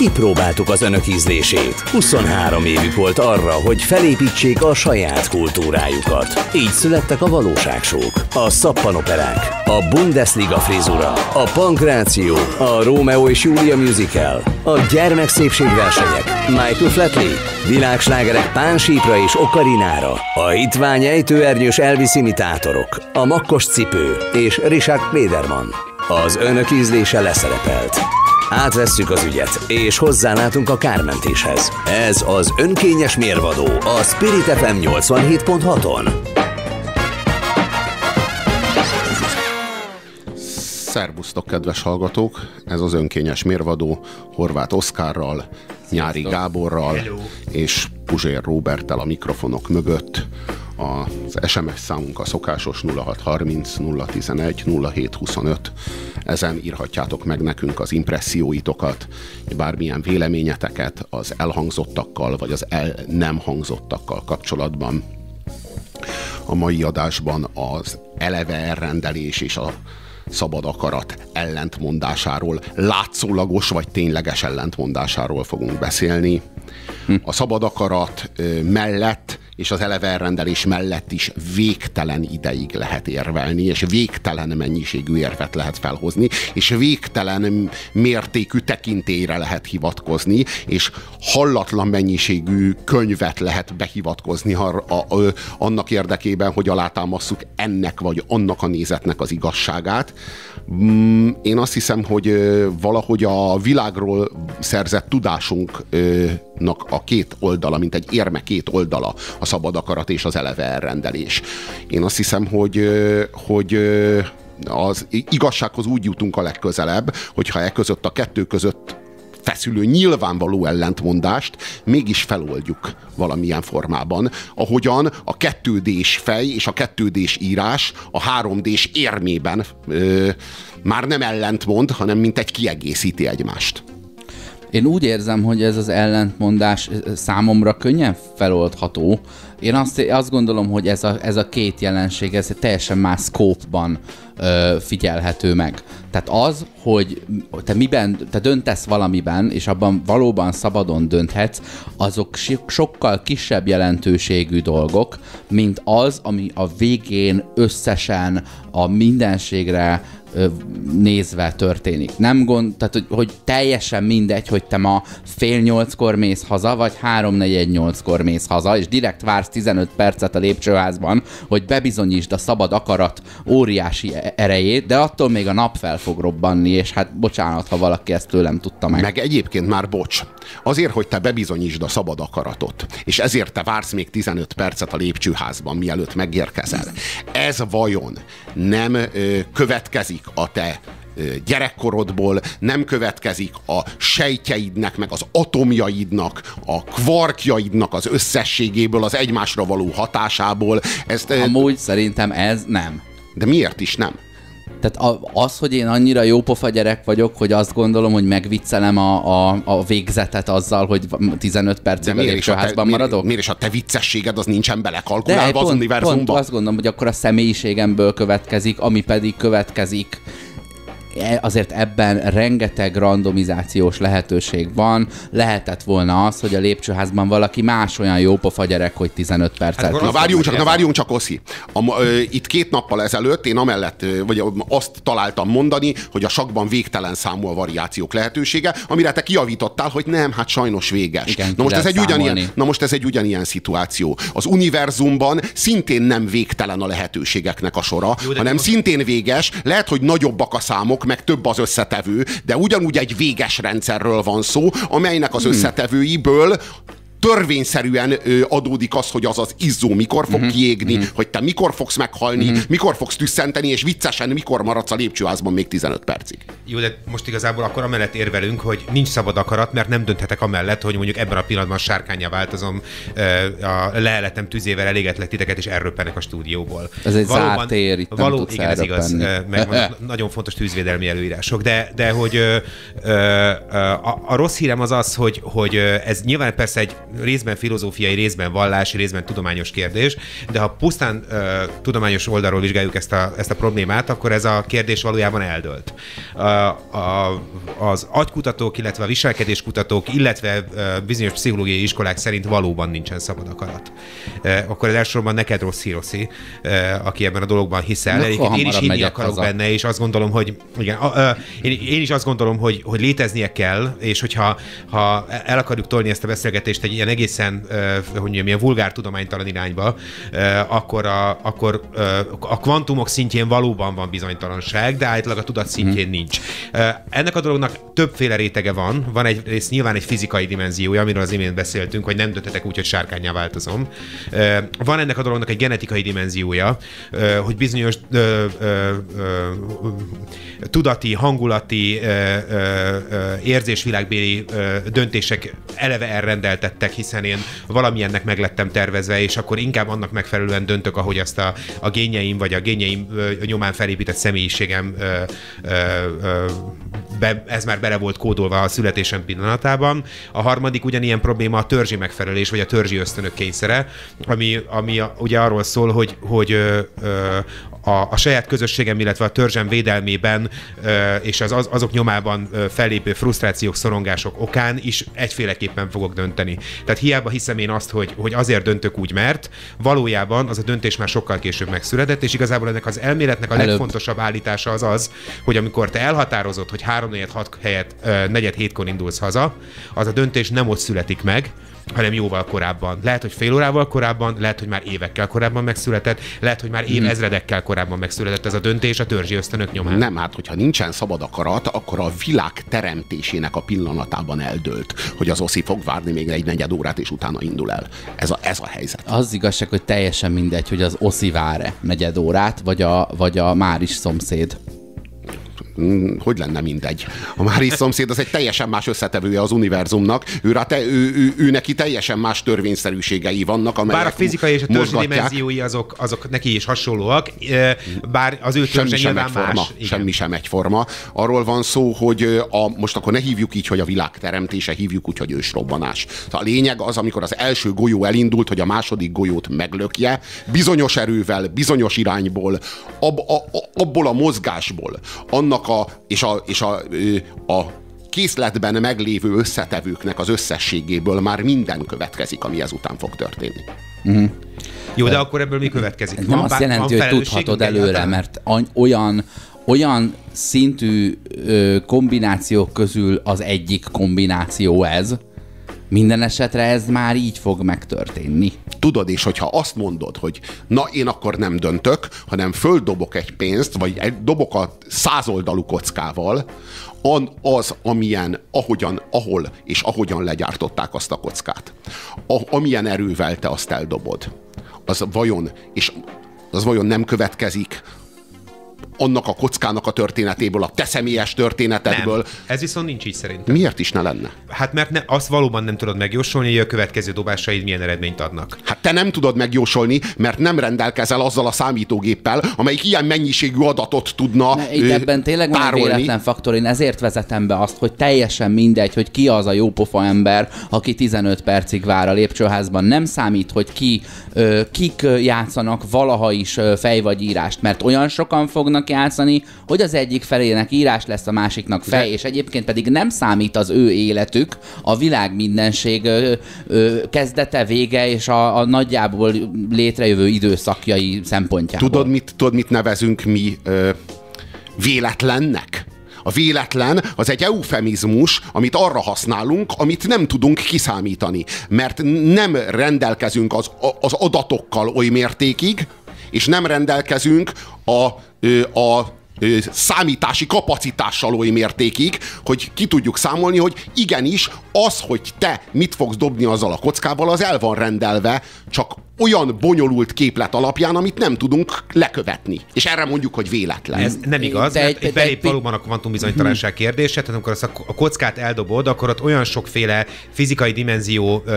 kipróbáltuk az önök ízlését. 23 évük volt arra, hogy felépítsék a saját kultúrájukat. Így születtek a valóságsók, a szappanoperák, a Bundesliga frizura, a pankráció, a Rómeó és Júlia musical, a gyermekszépségversenyek, Michael Flatley, világslágerek Pánsípra és Okarinára, a hitvány ejtőernyős Elvis imitátorok, a makkos cipő és Richard Klederman. Az önök ízlése leszerepelt. Átvesszük az ügyet, és hozzálátunk a kármentéshez. Ez az önkényes mérvadó a Spirit FM 87.6-on. Szervusztok, kedves hallgatók! Ez az önkényes mérvadó Horváth Oszkárral, Nyári Gáborral és Puzsér Róberttel a mikrofonok mögött. Az SMS számunk a szokásos 0630 011 0725. Ezen írhatjátok meg nekünk az impresszióitokat, bármilyen véleményeteket az elhangzottakkal vagy az el nem hangzottakkal kapcsolatban. A mai adásban az eleve elrendelés és a szabad akarat ellentmondásáról, látszólagos vagy tényleges ellentmondásáról fogunk beszélni. A szabad akarat mellett és az eleve elrendelés mellett is végtelen ideig lehet érvelni, és végtelen mennyiségű érvet lehet felhozni, és végtelen mértékű tekintélyre lehet hivatkozni, és hallatlan mennyiségű könyvet lehet behivatkozni annak érdekében, hogy alátámasszuk ennek vagy annak a nézetnek az igazságát. Én azt hiszem, hogy valahogy a világról szerzett tudásunknak a két oldala, mint egy érme két oldala, a szabad akarat és az eleve elrendelés. Én azt hiszem, hogy az igazsághoz úgy jutunk a legközelebb, hogyha a kettő között feszülő nyilvánvaló ellentmondást mégis feloldjuk valamilyen formában, ahogyan a 2D-s fej és a 2D-s írás a 3D-s érmében már nem ellentmond, hanem mint egy kiegészíti egymást. Én úgy érzem, hogy ez az ellentmondás számomra könnyen feloldható. Én azt gondolom, hogy ez a két jelenség, ez teljesen más szkópban figyelhető meg. Tehát az, hogy te döntesz valamiben, és abban valóban szabadon dönthetsz, azok sokkal kisebb jelentőségű dolgok, mint az, ami a végén összesen a mindenségre nézve történik. Tehát, hogy teljesen mindegy, hogy te ma 7:30-kor mész haza, vagy 3:48-kor mész haza, és direkt vársz 15 percet a lépcsőházban, hogy bebizonyítsd a szabad akarat óriási erejét, de attól még a nap fel fog robbanni, és hát bocsánat, ha valaki ezt tőlem tudta meg. Meg egyébként már bocs. Azért, hogy te bebizonyítsd a szabad akaratot, és ezért te vársz még 15 percet a lépcsőházban, mielőtt megérkezel. Ez vajon nem következik a te gyerekkorodból, nem következik a sejtjeidnek, meg az atomjaidnak, a kvarkjaidnak az összességéből, az egymásra való hatásából. Amúgy szerintem ez nem. De miért is nem? Tehát az, hogy én annyira jópofa gyerek vagyok, hogy azt gondolom, hogy megviccelem a végzetet azzal, hogy 15 percig a lépcsőházban maradok? Miért is a te viccességed az nincsen belekalkulálva az univerzumba? Pont azt gondolom, hogy akkor a személyiségemből következik, ami pedig következik. Azért ebben rengeteg randomizációs lehetőség van. Lehetett volna az, hogy a lépcsőházban valaki más olyan jópofa gyerek, hogy 15 percet. Hát, na várjunk csak, Oszi. Itt 2 nappal ezelőtt én amellett, vagy azt találtam mondani, hogy a sakkban végtelen számú a variációk lehetősége, amire te kijavítottál, hogy nem, hát sajnos véges. Igen, na most ez egy ugyanilyen szituáció. Az univerzumban szintén nem végtelen a lehetőségeknek a sora, hanem szintén véges, lehet, hogy nagyobbak a számok, meg több az összetevő, de ugyanúgy egy véges rendszerről van szó, amelynek az összetevőiből törvényszerűen adódik az, hogy az izzó mikor fog kiégni, hogy te mikor fogsz meghalni, mikor fogsz tüsszenteni, és viccesen mikor maradsz a lépcsőházban még 15 percig. Jó, de most igazából akkor amellett érvelünk, hogy nincs szabad akarat, mert nem dönthetek amellett, hogy mondjuk ebben a pillanatban sárkánnyá változom, a leheletem tüzével elégetlek titeket, és elröppenek a stúdióból. Ez egy zárt tér, itt nem tudsz igen, ez igaz, meg nagyon fontos tűzvédelmi előírások, de hogy a rossz hírem az, hogy ez nyilván persze egy részben filozófiai, részben vallási, részben tudományos kérdés, de ha pusztán tudományos oldalról vizsgáljuk ezt a problémát, akkor ez a kérdés valójában eldőlt. az agykutatók, illetve a viselkedéskutatók, illetve bizonyos pszichológiai iskolák szerint valóban nincsen szabad akarat. Akkor ez elsősorban neked Rossi, aki ebben a dologban hiszel. Egyébként én is hinni akarok benne, és azt gondolom, hogy igen, én is azt gondolom, hogy léteznie kell, és hogyha el akarjuk tolni ezt a beszélgetést egy ilyen egészen, hogy mondjam, ilyen vulgár tudománytalan irányba, akkor a kvantumok szintjén valóban van bizonytalanság, de általában a tudat szintjén nincs. Ennek a dolognak többféle rétege van. Van egyrészt nyilván egy fizikai dimenziója, amiről az imént beszéltünk, hogy nem dönthetek úgy, hogy sárkánnyá változom. Van ennek a dolognak egy genetikai dimenziója, hogy bizonyos tudati, hangulati, érzésvilágbéli döntések eleve elrendeltettek, hiszen én valamilyennek meg lettem tervezve, és akkor inkább annak megfelelően döntök, ahogy azt a génjeim, vagy a génjeim nyomán felépített személyiségem ez már bele volt kódolva a születésem pillanatában. A harmadik ugyanilyen probléma a törzsi megfelelés, vagy a törzsi ösztönök kényszere, ami ugye arról szól, hogy a saját közösségem, illetve a törzsem védelmében és azok nyomában fellépő frusztrációk, szorongások okán is egyféleképpen fogok dönteni. Tehát hiába hiszem én azt, hogy azért döntök úgy, mert valójában az a döntés már sokkal később megszületett, és igazából ennek az elméletnek a legfontosabb állítása az, hogy amikor te elhatározod, hogy 3-4-6 helyett 4-7-kor indulsz haza, az a döntés nem ott születik meg, hanem jóval korábban. Lehet, hogy fél órával korábban, lehet, hogy már évekkel korábban megszületett, lehet, hogy már évezredekkel korábban megszületett ez a döntés a törzsi ösztönök nyomán. Nem, hát hogyha nincsen szabad akarat, akkor a világ teremtésének a pillanatában eldőlt, hogy az Oszi fog várni még egy negyed órát, és utána indul el. Ez a helyzet. Az igazság, hogy teljesen mindegy, hogy az Oszi vár-e negyed órát, vagy a Máris szomszéd. Hogy lenne mindegy? A Máris szomszéd az egy teljesen más összetevője az univerzumnak, ő neki teljesen más törvényszerűségei vannak, amelyek bár a fizikai és a törzsi dimenziói azok neki is hasonlóak, bár az ő törzse nyilván más. Semmi sem egyforma. Arról van szó, hogy most akkor ne hívjuk így, hogy a világ teremtése, hívjuk úgy, hogy ősrobbanás. A lényeg az, amikor az első golyó elindult, hogy a második golyót meglökje, bizonyos erővel, bizonyos irányból, abból a mozgásból, annak a készletben meglévő összetevőknek az összességéből már minden következik, ami ezután fog történni. Mm. Jó, de akkor ebből mi következik? Nem azt jelenti, hogy tudhatod előre, mert olyan szintű kombinációk közül az egyik kombináció ez. Minden esetre ez már így fog megtörténni. Tudod, és hogyha azt mondod, hogy na, én akkor nem döntök, hanem földobok egy pénzt, vagy dobok a 100 oldalú kockával, az, ahogyan legyártották azt a kockát. Amilyen erővel te azt eldobod, az vajon nem következik annak a kockának a történetéből, a te személyes történetedből. Nem. Ez viszont nincs így szerintem. Miért is ne lenne? Hát mert azt valóban nem tudod megjósolni, hogy a következő dobásaid milyen eredményt adnak. Hát te nem tudod megjósolni, mert nem rendelkezel azzal a számítógéppel, amelyik ilyen mennyiségű adatot tudna ebben tényleg van egy véletlen faktor. Én ezért vezetem be azt, hogy teljesen mindegy, hogy ki az a jópofa ember, aki 15 percig vár a lépcsőházban. Nem számít, hogy kik játszanak valaha is fej vagy írást, mert olyan sokan fognak játszani, hogy az egyik felének írás lesz, a másiknak fej, és egyébként pedig nem számít az ő életük, a világ mindenség kezdete, vége és a nagyjából létrejövő időszakjai szempontjából. Tudod, mit nevezünk mi véletlennek? A véletlen az egy eufemizmus, amit arra használunk, amit nem tudunk kiszámítani, mert nem rendelkezünk az adatokkal oly mértékig, és nem rendelkezünk a számítási kapacitással oly mértékig, hogy ki tudjuk számolni, hogy igenis az, hogy te mit fogsz dobni azzal a kockával, az el van rendelve, csak olyan bonyolult képlet alapján, amit nem tudunk lekövetni. És erre mondjuk, hogy véletlen. Ez nem igaz, mert belép valóban a kvantumbizonytalanság kérdése, tehát amikor a kockát eldobod, akkor ott olyan sokféle fizikai dimenziónak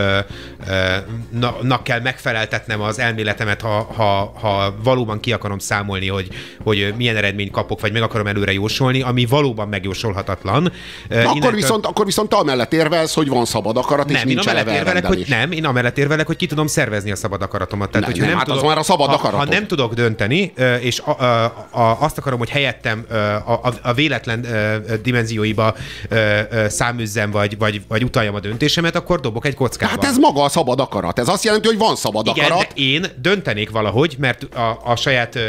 kell megfeleltetnem az elméletemet, ha valóban ki akarom számolni, hogy milyen eredményt kapok, vagy meg akarom előre jósolni, ami valóban megjósolhatatlan. Akkor viszont te amellett érvelsz, hogy van szabad akarat, és nincs eleve elrendelés. Én amellett érvelek, hogy ki tudom szervezni a szabad akaratomat. Tehát, hogyha nem, tudok, az már a szabad akaratot. Ha nem tudok dönteni, és azt akarom, hogy helyettem a véletlen dimenzióiba száműzzem, vagy utaljam a döntésemet, akkor dobok egy kockába. Hát ez maga a szabad akarat. Ez azt jelenti, hogy van szabad akarat. De én döntenék valahogy, mert a saját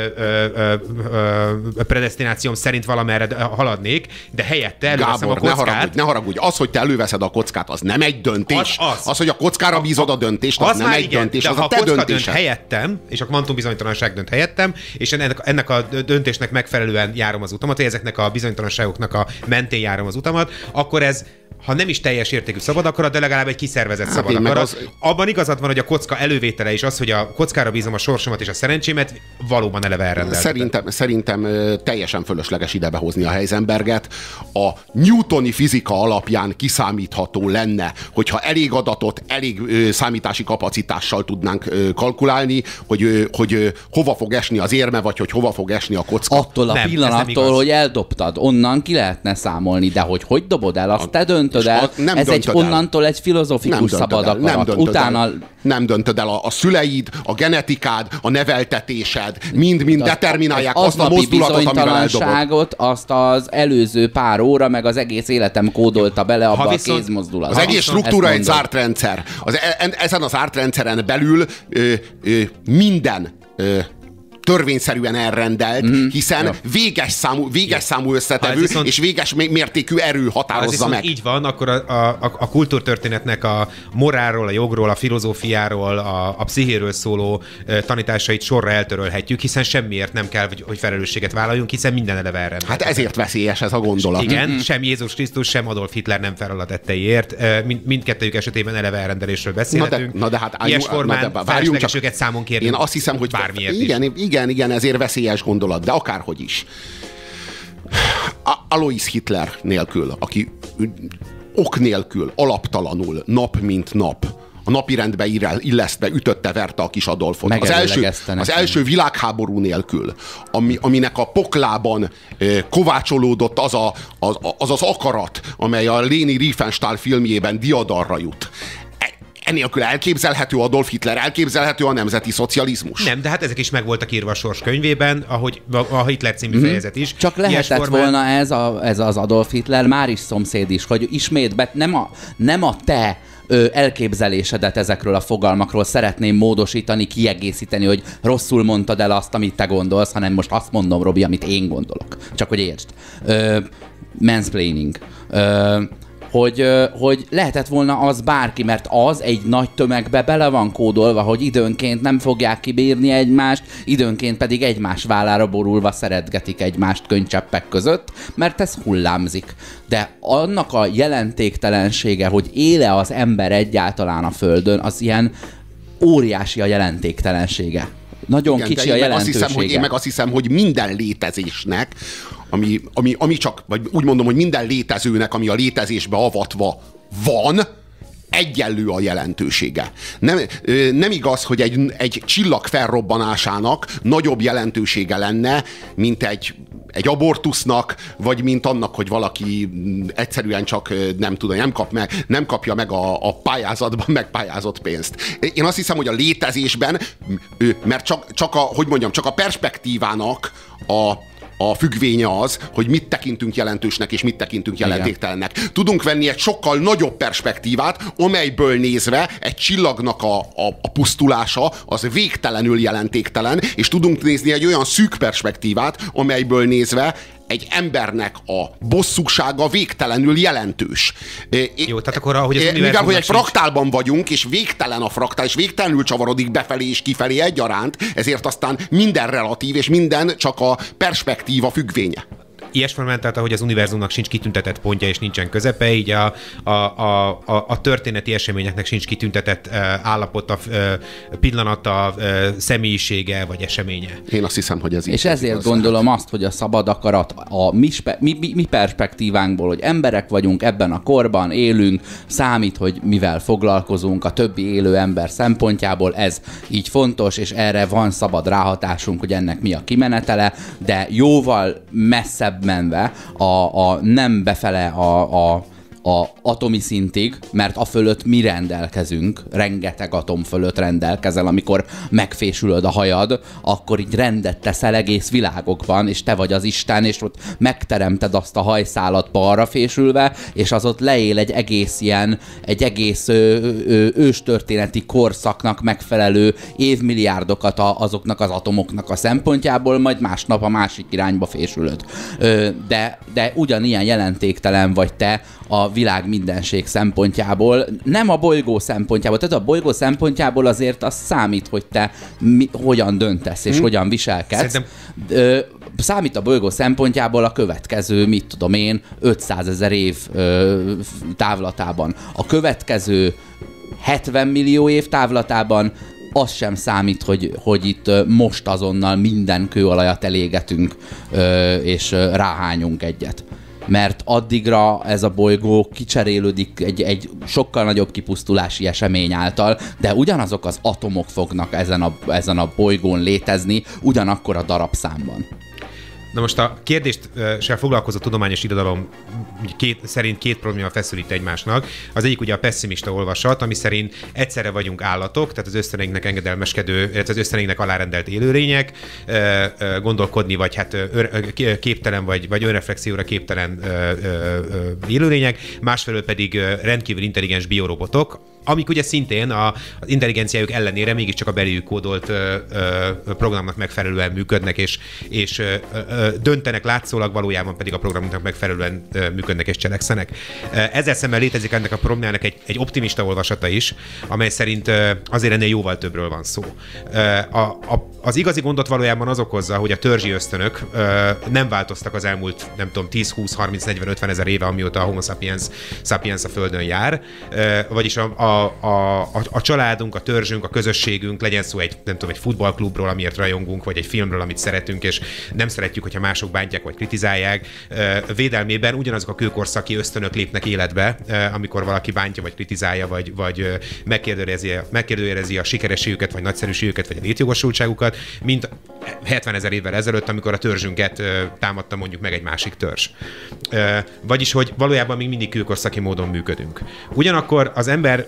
predesztinációm szerint valamerre haladnék, de helyette előveszem a kockát. Ne haragudj. Az, hogy te előveszed a kockát, az nem egy döntés. Az hogy a kockára bízod a döntést, az nem egy döntés, az a te döntésed. Helyettem, és a kvantumbizonytalanság dönt helyettem, és ennek a döntésnek megfelelően járom az utamat, vagy ezeknek a bizonytalanságoknak a mentén járom az utamat, akkor ez, ha nem is teljes értékű szabad akarat, de legalább egy kiszervezett szabad akarat. Abban igazad van, hogy a kocka elővétele is az, hogy a kockára bízom a sorsomat és a szerencsémet, valóban eleve elrendeltetett. Szerintem teljesen fölösleges ide behozni a Heisenberget. A newtoni fizika alapján kiszámítható lenne, hogyha elég adatot, elég számítási kapacitással tudnánk kalkulálni, hogy hova fog esni az érme, vagy hogy hova fog esni a kocka. Attól a pillanattól, hogy eldobtad, onnan ki lehetne számolni, de hogy dobod el, azt te döntöd el. Onnantól egy filozofikus szabad akarat. Nem döntöd el. A szüleid, a genetikád, a neveltetésed mind determinálják azt a mozdulatot, amivel eldobod. Azt az előző pár óra, meg az egész életem kódolta bele abba a kézmozdulatba. Az egész struktúra egy zárt rendszer. Ezen az zárt rendszeren belül minden törvényszerűen elrendelt, hiszen véges számú összetevő és véges mértékű erő határozza meg. Így van, akkor a kultúrtörténetnek a morálról, a jogról, a filozófiáról, a pszichéről szóló tanításait sorra eltörölhetjük, hiszen semmiért nem kell, hogy felelősséget vállaljunk, hiszen minden eleve elrendelt. Hát ezért veszélyes ez a gondolat. Igen, sem Jézus Krisztus, sem Adolf Hitler nem felel a tetteiért. Mindkettőjük esetében eleve elrendelésről beszélhetünk. Na de hát ilyes formán felesleges őket számon kérni. Én azt hiszem, hogy bármiért igen, ezért veszélyes gondolat, de akárhogy is. Alois Hitler nélkül, aki ok nélkül, alaptalanul, nap mint nap, a napirendbe illesztve ütötte, verte a kis Adolfot. Az első világháború nélkül, aminek a poklában kovácsolódott az akarat, amely a Leni Riefenstahl filmjében diadalra jut. Ennélkül elképzelhető Adolf Hitler, elképzelhető a nemzeti szocializmus. Nem, de hát ezek is meg voltak írva a sors könyvében, ahogy a Hitler című fejezet is. Csak lehetett volna ez az Adolf Hitler már is szomszéd is, hogy ismét nem a te elképzelésedet ezekről a fogalmakról szeretném módosítani, kiegészíteni, hogy rosszul mondtad el azt, amit te gondolsz, hanem most azt mondom, Robi, amit én gondolok. Csak hogy értsd. Mansplaining. Hogy lehetett volna az bárki, mert az egy nagy tömegbe bele van kódolva, hogy időnként nem fogják kibírni egymást, időnként pedig egymás vállára borulva szeretgetik egymást könycseppek között, mert ez hullámzik. De annak a jelentéktelensége, hogy éle az ember egyáltalán a Földön, az ilyen óriási a jelentéktelensége. Nagyon igen, kicsi a jelentősége. Én meg azt hiszem, hogy minden létezésnek, ami csak, vagy úgy mondom, hogy minden létezőnek, ami a létezésbe avatva van, egyenlő a jelentősége. Nem igaz, hogy egy csillag felrobbanásának nagyobb jelentősége lenne, mint egy abortusznak, vagy mint annak, hogy valaki egyszerűen csak nem kapja meg a pályázatban megpályázott pénzt. Én azt hiszem, hogy a létezésben, mert csak a perspektívának a függvénye az, hogy mit tekintünk jelentősnek és mit tekintünk jelentéktelennek. Tudunk venni egy sokkal nagyobb perspektívát, amelyből nézve egy csillagnak a pusztulása az végtelenül jelentéktelen, és tudunk nézni egy olyan szűk perspektívát, amelyből nézve egy embernek a bosszúsága végtelenül jelentős. Jó, tehát akkor ahogy mivel hogy egy fraktálban vagyunk, és végtelen a fraktál, és végtelenül csavarodik befelé és kifelé egyaránt, ezért aztán minden relatív, és minden csak a perspektíva függvénye. Ilyes formán, tehát ahogy az univerzumnak sincs kitüntetett pontja és nincsen közepe, így a történeti eseményeknek sincs kitüntetett állapota, pillanata, személyisége vagy eseménye. Én azt hiszem, hogy ez így. És ezért gondolom azt, hogy a szabad akarat a mi perspektívánkból, hogy emberek vagyunk, ebben a korban élünk, számít, hogy mivel foglalkozunk a többi élő ember szempontjából, ez így fontos, és erre van szabad ráhatásunk, hogy ennek mi a kimenetele, de jóval messzebb menve, nem befele atomi szintig, mert a fölött mi rendelkezünk, rengeteg atom fölött rendelkezel, amikor megfésülöd a hajad, akkor így rendet teszel egész világokban, és te vagy az Isten, és ott megteremted azt a hajszálat balra fésülve, és az ott leél egy egész őstörténeti korszaknak megfelelő évmilliárdokat azoknak az atomoknak a szempontjából, majd másnap a másik irányba fésülöd. De ugyanilyen jelentéktelen vagy te a világ mindenség szempontjából, nem a bolygó szempontjából. Tehát a bolygó szempontjából azért az számít, hogy te hogyan döntesz és hogyan viselkedsz. Számít a bolygó szempontjából a következő, 500 000 év távlatában. A következő 70 millió év távlatában az sem számít, hogy itt most azonnal minden kőolajat elégetünk, és ráhányunk egyet. Mert addigra ez a bolygó kicserélődik egy sokkal nagyobb kipusztulási esemény által, de ugyanazok az atomok fognak ezen a bolygón létezni, ugyanakkor a darabszámban. Na most a kérdéssel foglalkozó tudományos irodalom szerint két probléma feszülít egymásnak. Az egyik ugye a pesszimista olvasat, ami szerint egyszerre vagyunk állatok, tehát az ösztöneinknek engedelmeskedő, illetve az ösztöneinknek alárendelt élőlények, gondolkodni, vagy hát képtelen, vagy önreflexióra képtelen élőlények, másfelől pedig rendkívül intelligens biorobotok, amik ugye szintén az intelligenciájuk ellenére mégiscsak a belőjük kódolt programnak megfelelően működnek, és döntenek látszólag, valójában pedig a programnak megfelelően működnek és cselekszenek. Ezzel szemben létezik ennek a problémának egy optimista olvasata is, amely szerint azért ennél jóval többről van szó. Az igazi gondot valójában az okozza, hogy a törzsi ösztönök nem változtak az elmúlt, nem tudom, 10, 20, 30, 40, 50 ezer éve, amióta a Homo sapiens a Földön jár, vagyis a családunk, a törzsünk, a közösségünk, legyen szó egy futballklubról, amiért rajongunk, vagy egy filmről, amit szeretünk, és nem szeretjük, hogyha mások bántják, vagy kritizálják. Védelmében ugyanazok a kőkorszaki ösztönök lépnek életbe, amikor valaki bántja, vagy kritizálja, vagy megkérdőjelezi a sikerességüket, vagy nagyszerűségüket, vagy a létjogosultságukat, mint 70 000 évvel ezelőtt, amikor a törzsünket támadta mondjuk meg egy másik törzs. Vagyis, hogy valójában még mindig kőkorszaki módon működünk. Ugyanakkor az ember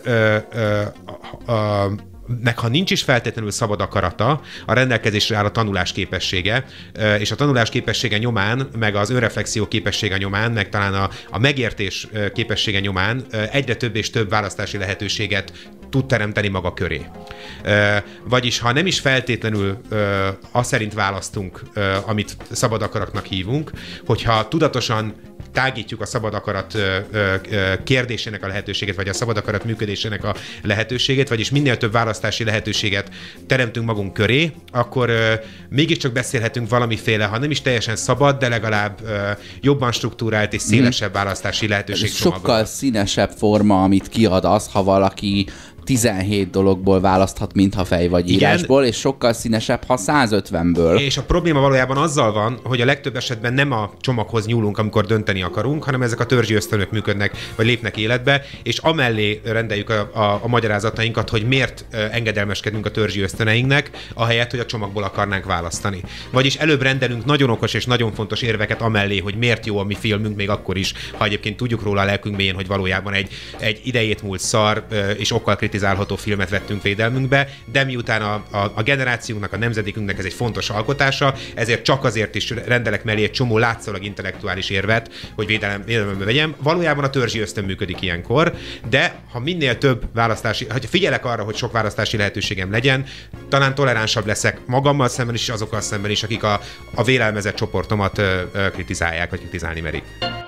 meg ha nincs is feltétlenül szabad akarata, a rendelkezésre áll a tanulás képessége, és a tanulás képessége nyomán, meg az önreflexió képessége nyomán, meg talán a megértés képessége nyomán egyre több és több választási lehetőséget tud teremteni maga köré. Vagyis, ha nem is feltétlenül azt szerint választunk, amit szabad akaratnak hívunk, hogyha tudatosan tágítjuk a szabad akarat kérdésének a lehetőséget, vagy a szabad akarat működésének a lehetőségét, vagyis minél több választási lehetőséget teremtünk magunk köré, akkor mégiscsak beszélhetünk valamiféle, ha nem is teljesen szabad, de legalább jobban struktúrált és szélesebb választási lehetőség csomagban. Sokkal színesebb forma, amit kiad az, ha valaki 17 dologból választhat, mintha fej vagy írásból, és sokkal színesebb, ha 150-ből. És a probléma valójában azzal van, hogy a legtöbb esetben nem a csomaghoz nyúlunk, amikor dönteni akarunk, hanem ezek a törzsi ösztönök működnek, vagy lépnek életbe, és amellé rendeljük a magyarázatainkat, hogy miért engedelmeskedünk a törzsi ösztöneinknek, ahelyett, hogy a csomagból akarnánk választani. Vagyis előbb rendelünk nagyon okos és nagyon fontos érveket amellé, hogy miért jó a mi filmünk, még akkor is, ha egyébként tudjuk róla a lelkünk mélyén, hogy valójában egy idejét múlt szar és okkal kritizálható filmet vettünk védelmünkbe, de miután a generációnknak, a nemzedékünknek ez egy fontos alkotása, ezért csak azért is rendelek mellé egy csomó látszólag intellektuális érvet, hogy védelembe vegyem. Valójában a törzsi ösztön működik ilyenkor, de ha minél több választási, ha figyelek arra, hogy sok választási lehetőségem legyen, talán toleránsabb leszek magammal szemben is, azokkal szemben is, akik a vélelmezett csoportomat kritizálják, vagy kritizálni merik.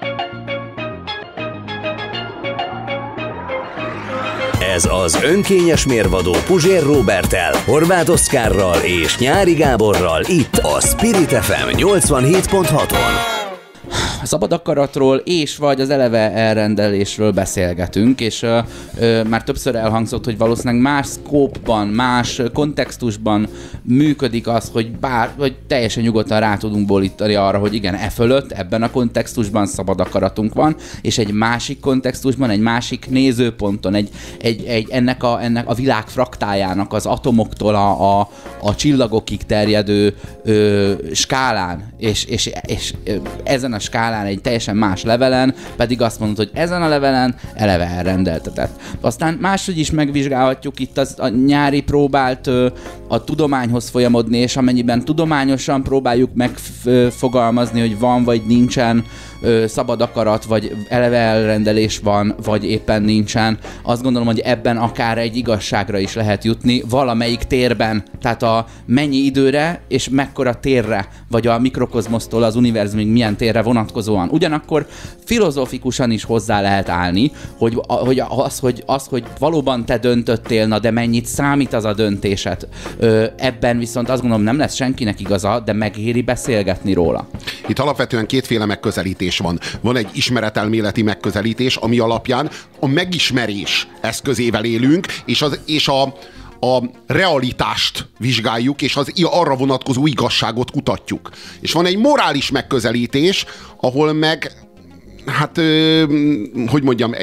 Ez az önkényes mérvadó Puzsér Róberttel, Horváth Oszkárral és Nyári Gáborral itt a Spirit FM 87.6-on. A szabad akaratról és vagy az eleve elrendelésről beszélgetünk, és már többször elhangzott, hogy valószínűleg más szkópban, más kontextusban működik az, hogy teljesen nyugodtan rá tudunk bólítani arra, hogy igen, fölött, ebben a kontextusban szabad akaratunk van, és egy másik kontextusban, egy másik nézőponton, ennek a világ fraktájának az atomoktól a csillagokig terjedő skálán, és ezen a skálán nálál egy teljesen más levelen, pedig azt mondod, hogy ezen a levelen eleve elrendeltetett. Aztán máshogy is megvizsgálhatjuk itt a nyári próbált a tudományhoz folyamodni, és amennyiben tudományosan próbáljuk megfogalmazni, hogy van vagy nincsen szabad akarat, vagy eleve elrendelés van, vagy éppen nincsen. Azt gondolom, hogy ebben akár egy igazságra is lehet jutni valamelyik térben. Tehát a mennyi időre és mekkora térre, vagy a mikrokozmosztól az univerzumig milyen térre vonatkozóan. Ugyanakkor filozófikusan is hozzá lehet állni, hogy valóban te döntöttél, na de mennyit számít az a döntésed. Ebben viszont azt gondolom, nem lesz senkinek igaza, de megéri beszélgetni róla. Itt alapvetően kétféle megközelítés van. Van egy ismeretelméleti megközelítés, ami alapján a megismerés eszközével élünk, és a realitást vizsgáljuk, és az arra vonatkozó igazságot kutatjuk. És van egy morális megközelítés, ahol meg, hát, hogy mondjam,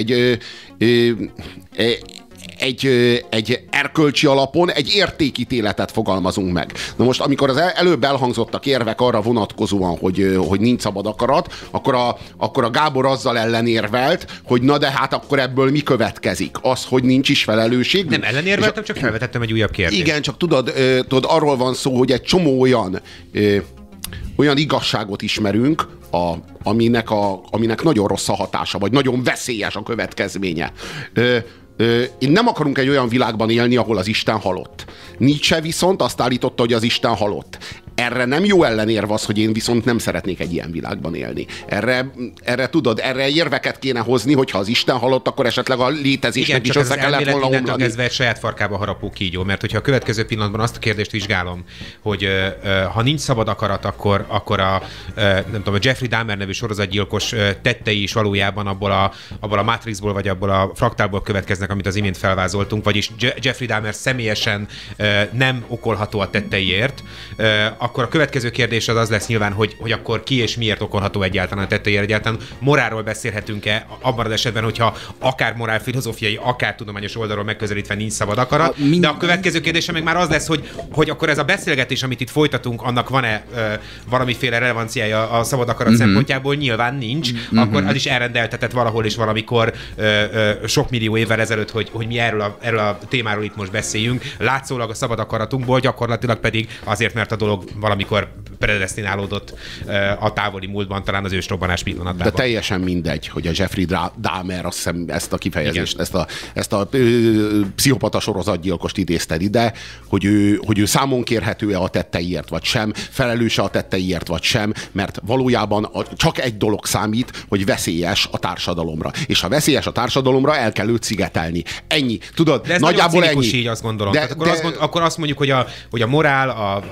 egy erkölcsi alapon egy értékítéletet fogalmazunk meg. Na most, amikor az előbb elhangzottak érvek arra vonatkozóan, hogy nincs szabad akarat, akkor a Gábor azzal ellenérvelt, hogy na de hát akkor ebből mi következik? Az, hogy nincs is felelősség. Nem ellenérveltem, csak felvetettem egy újabb kérdést. Igen, csak tudod, arról van szó, hogy egy csomó olyan igazságot ismerünk, aminek nagyon rossz a hatása, vagy nagyon veszélyes a következménye. Én nem akarunk egy olyan világban élni, ahol az Isten halott. Nietzsche viszont azt állította, hogy az Isten halott. Erre nem jó ellenérv az, hogy én viszont nem szeretnék egy ilyen világban élni. Erre érveket kéne hozni, hogyha az Isten halott, akkor esetleg a létezésnek is össze kellett volna omlani. Kezdve egy saját farkába harapó kígyó, mert hogyha a következő pillanatban azt a kérdést vizsgálom, hogy ha nincs szabad akarat, akkor nem tudom, a Jeffrey Dahmer nevű sorozatgyilkos tettei is valójában abból a Matrixból, vagy abból a fraktálból következnek, amit az imént felvázoltunk, vagyis Jeffrey Dahmer személyesen nem okolható a tetteiért, akkor a következő kérdés az lesz nyilván, hogy akkor ki és miért okolható egyáltalán a tetteiért, egyáltalán morálról beszélhetünk-e abban az esetben, hogyha akár morálfilozófiai, akár tudományos oldalról megközelítve nincs szabad akarat, de a következő kérdése meg már az lesz, hogy akkor ez a beszélgetés, amit itt folytatunk, annak van-e valamiféle relevanciája a szabad akarat szempontjából? Nyilván nincs, akkor az is elrendeltetett valahol és valamikor sok millió évvel ezelőtt, hogy mi erről a témáról itt most beszéljünk. Látszólag a szabad akaratunkból, gyakorlatilag pedig azért, mert a dolog valamikor predesztinálódott a távoli múltban, talán az ősrobbanás pillanatában. De teljesen mindegy, hogy a Jeffrey Dahmer, azt hiszem ezt a kifejezést, ezt a pszichopata sorozatgyilkost idézted ide, hogy ő számon kérhető-e a tetteiért vagy sem, felelőse a tetteiért vagy sem, mert valójában csak egy dolog számít, hogy veszélyes a társadalomra. És ha veszélyes a társadalomra, el kell őt szigetelni. Ennyi. Tudod, de ez nagyjából ennyi. Így azt gondolom. Akkor azt mondjuk, hogy a morál,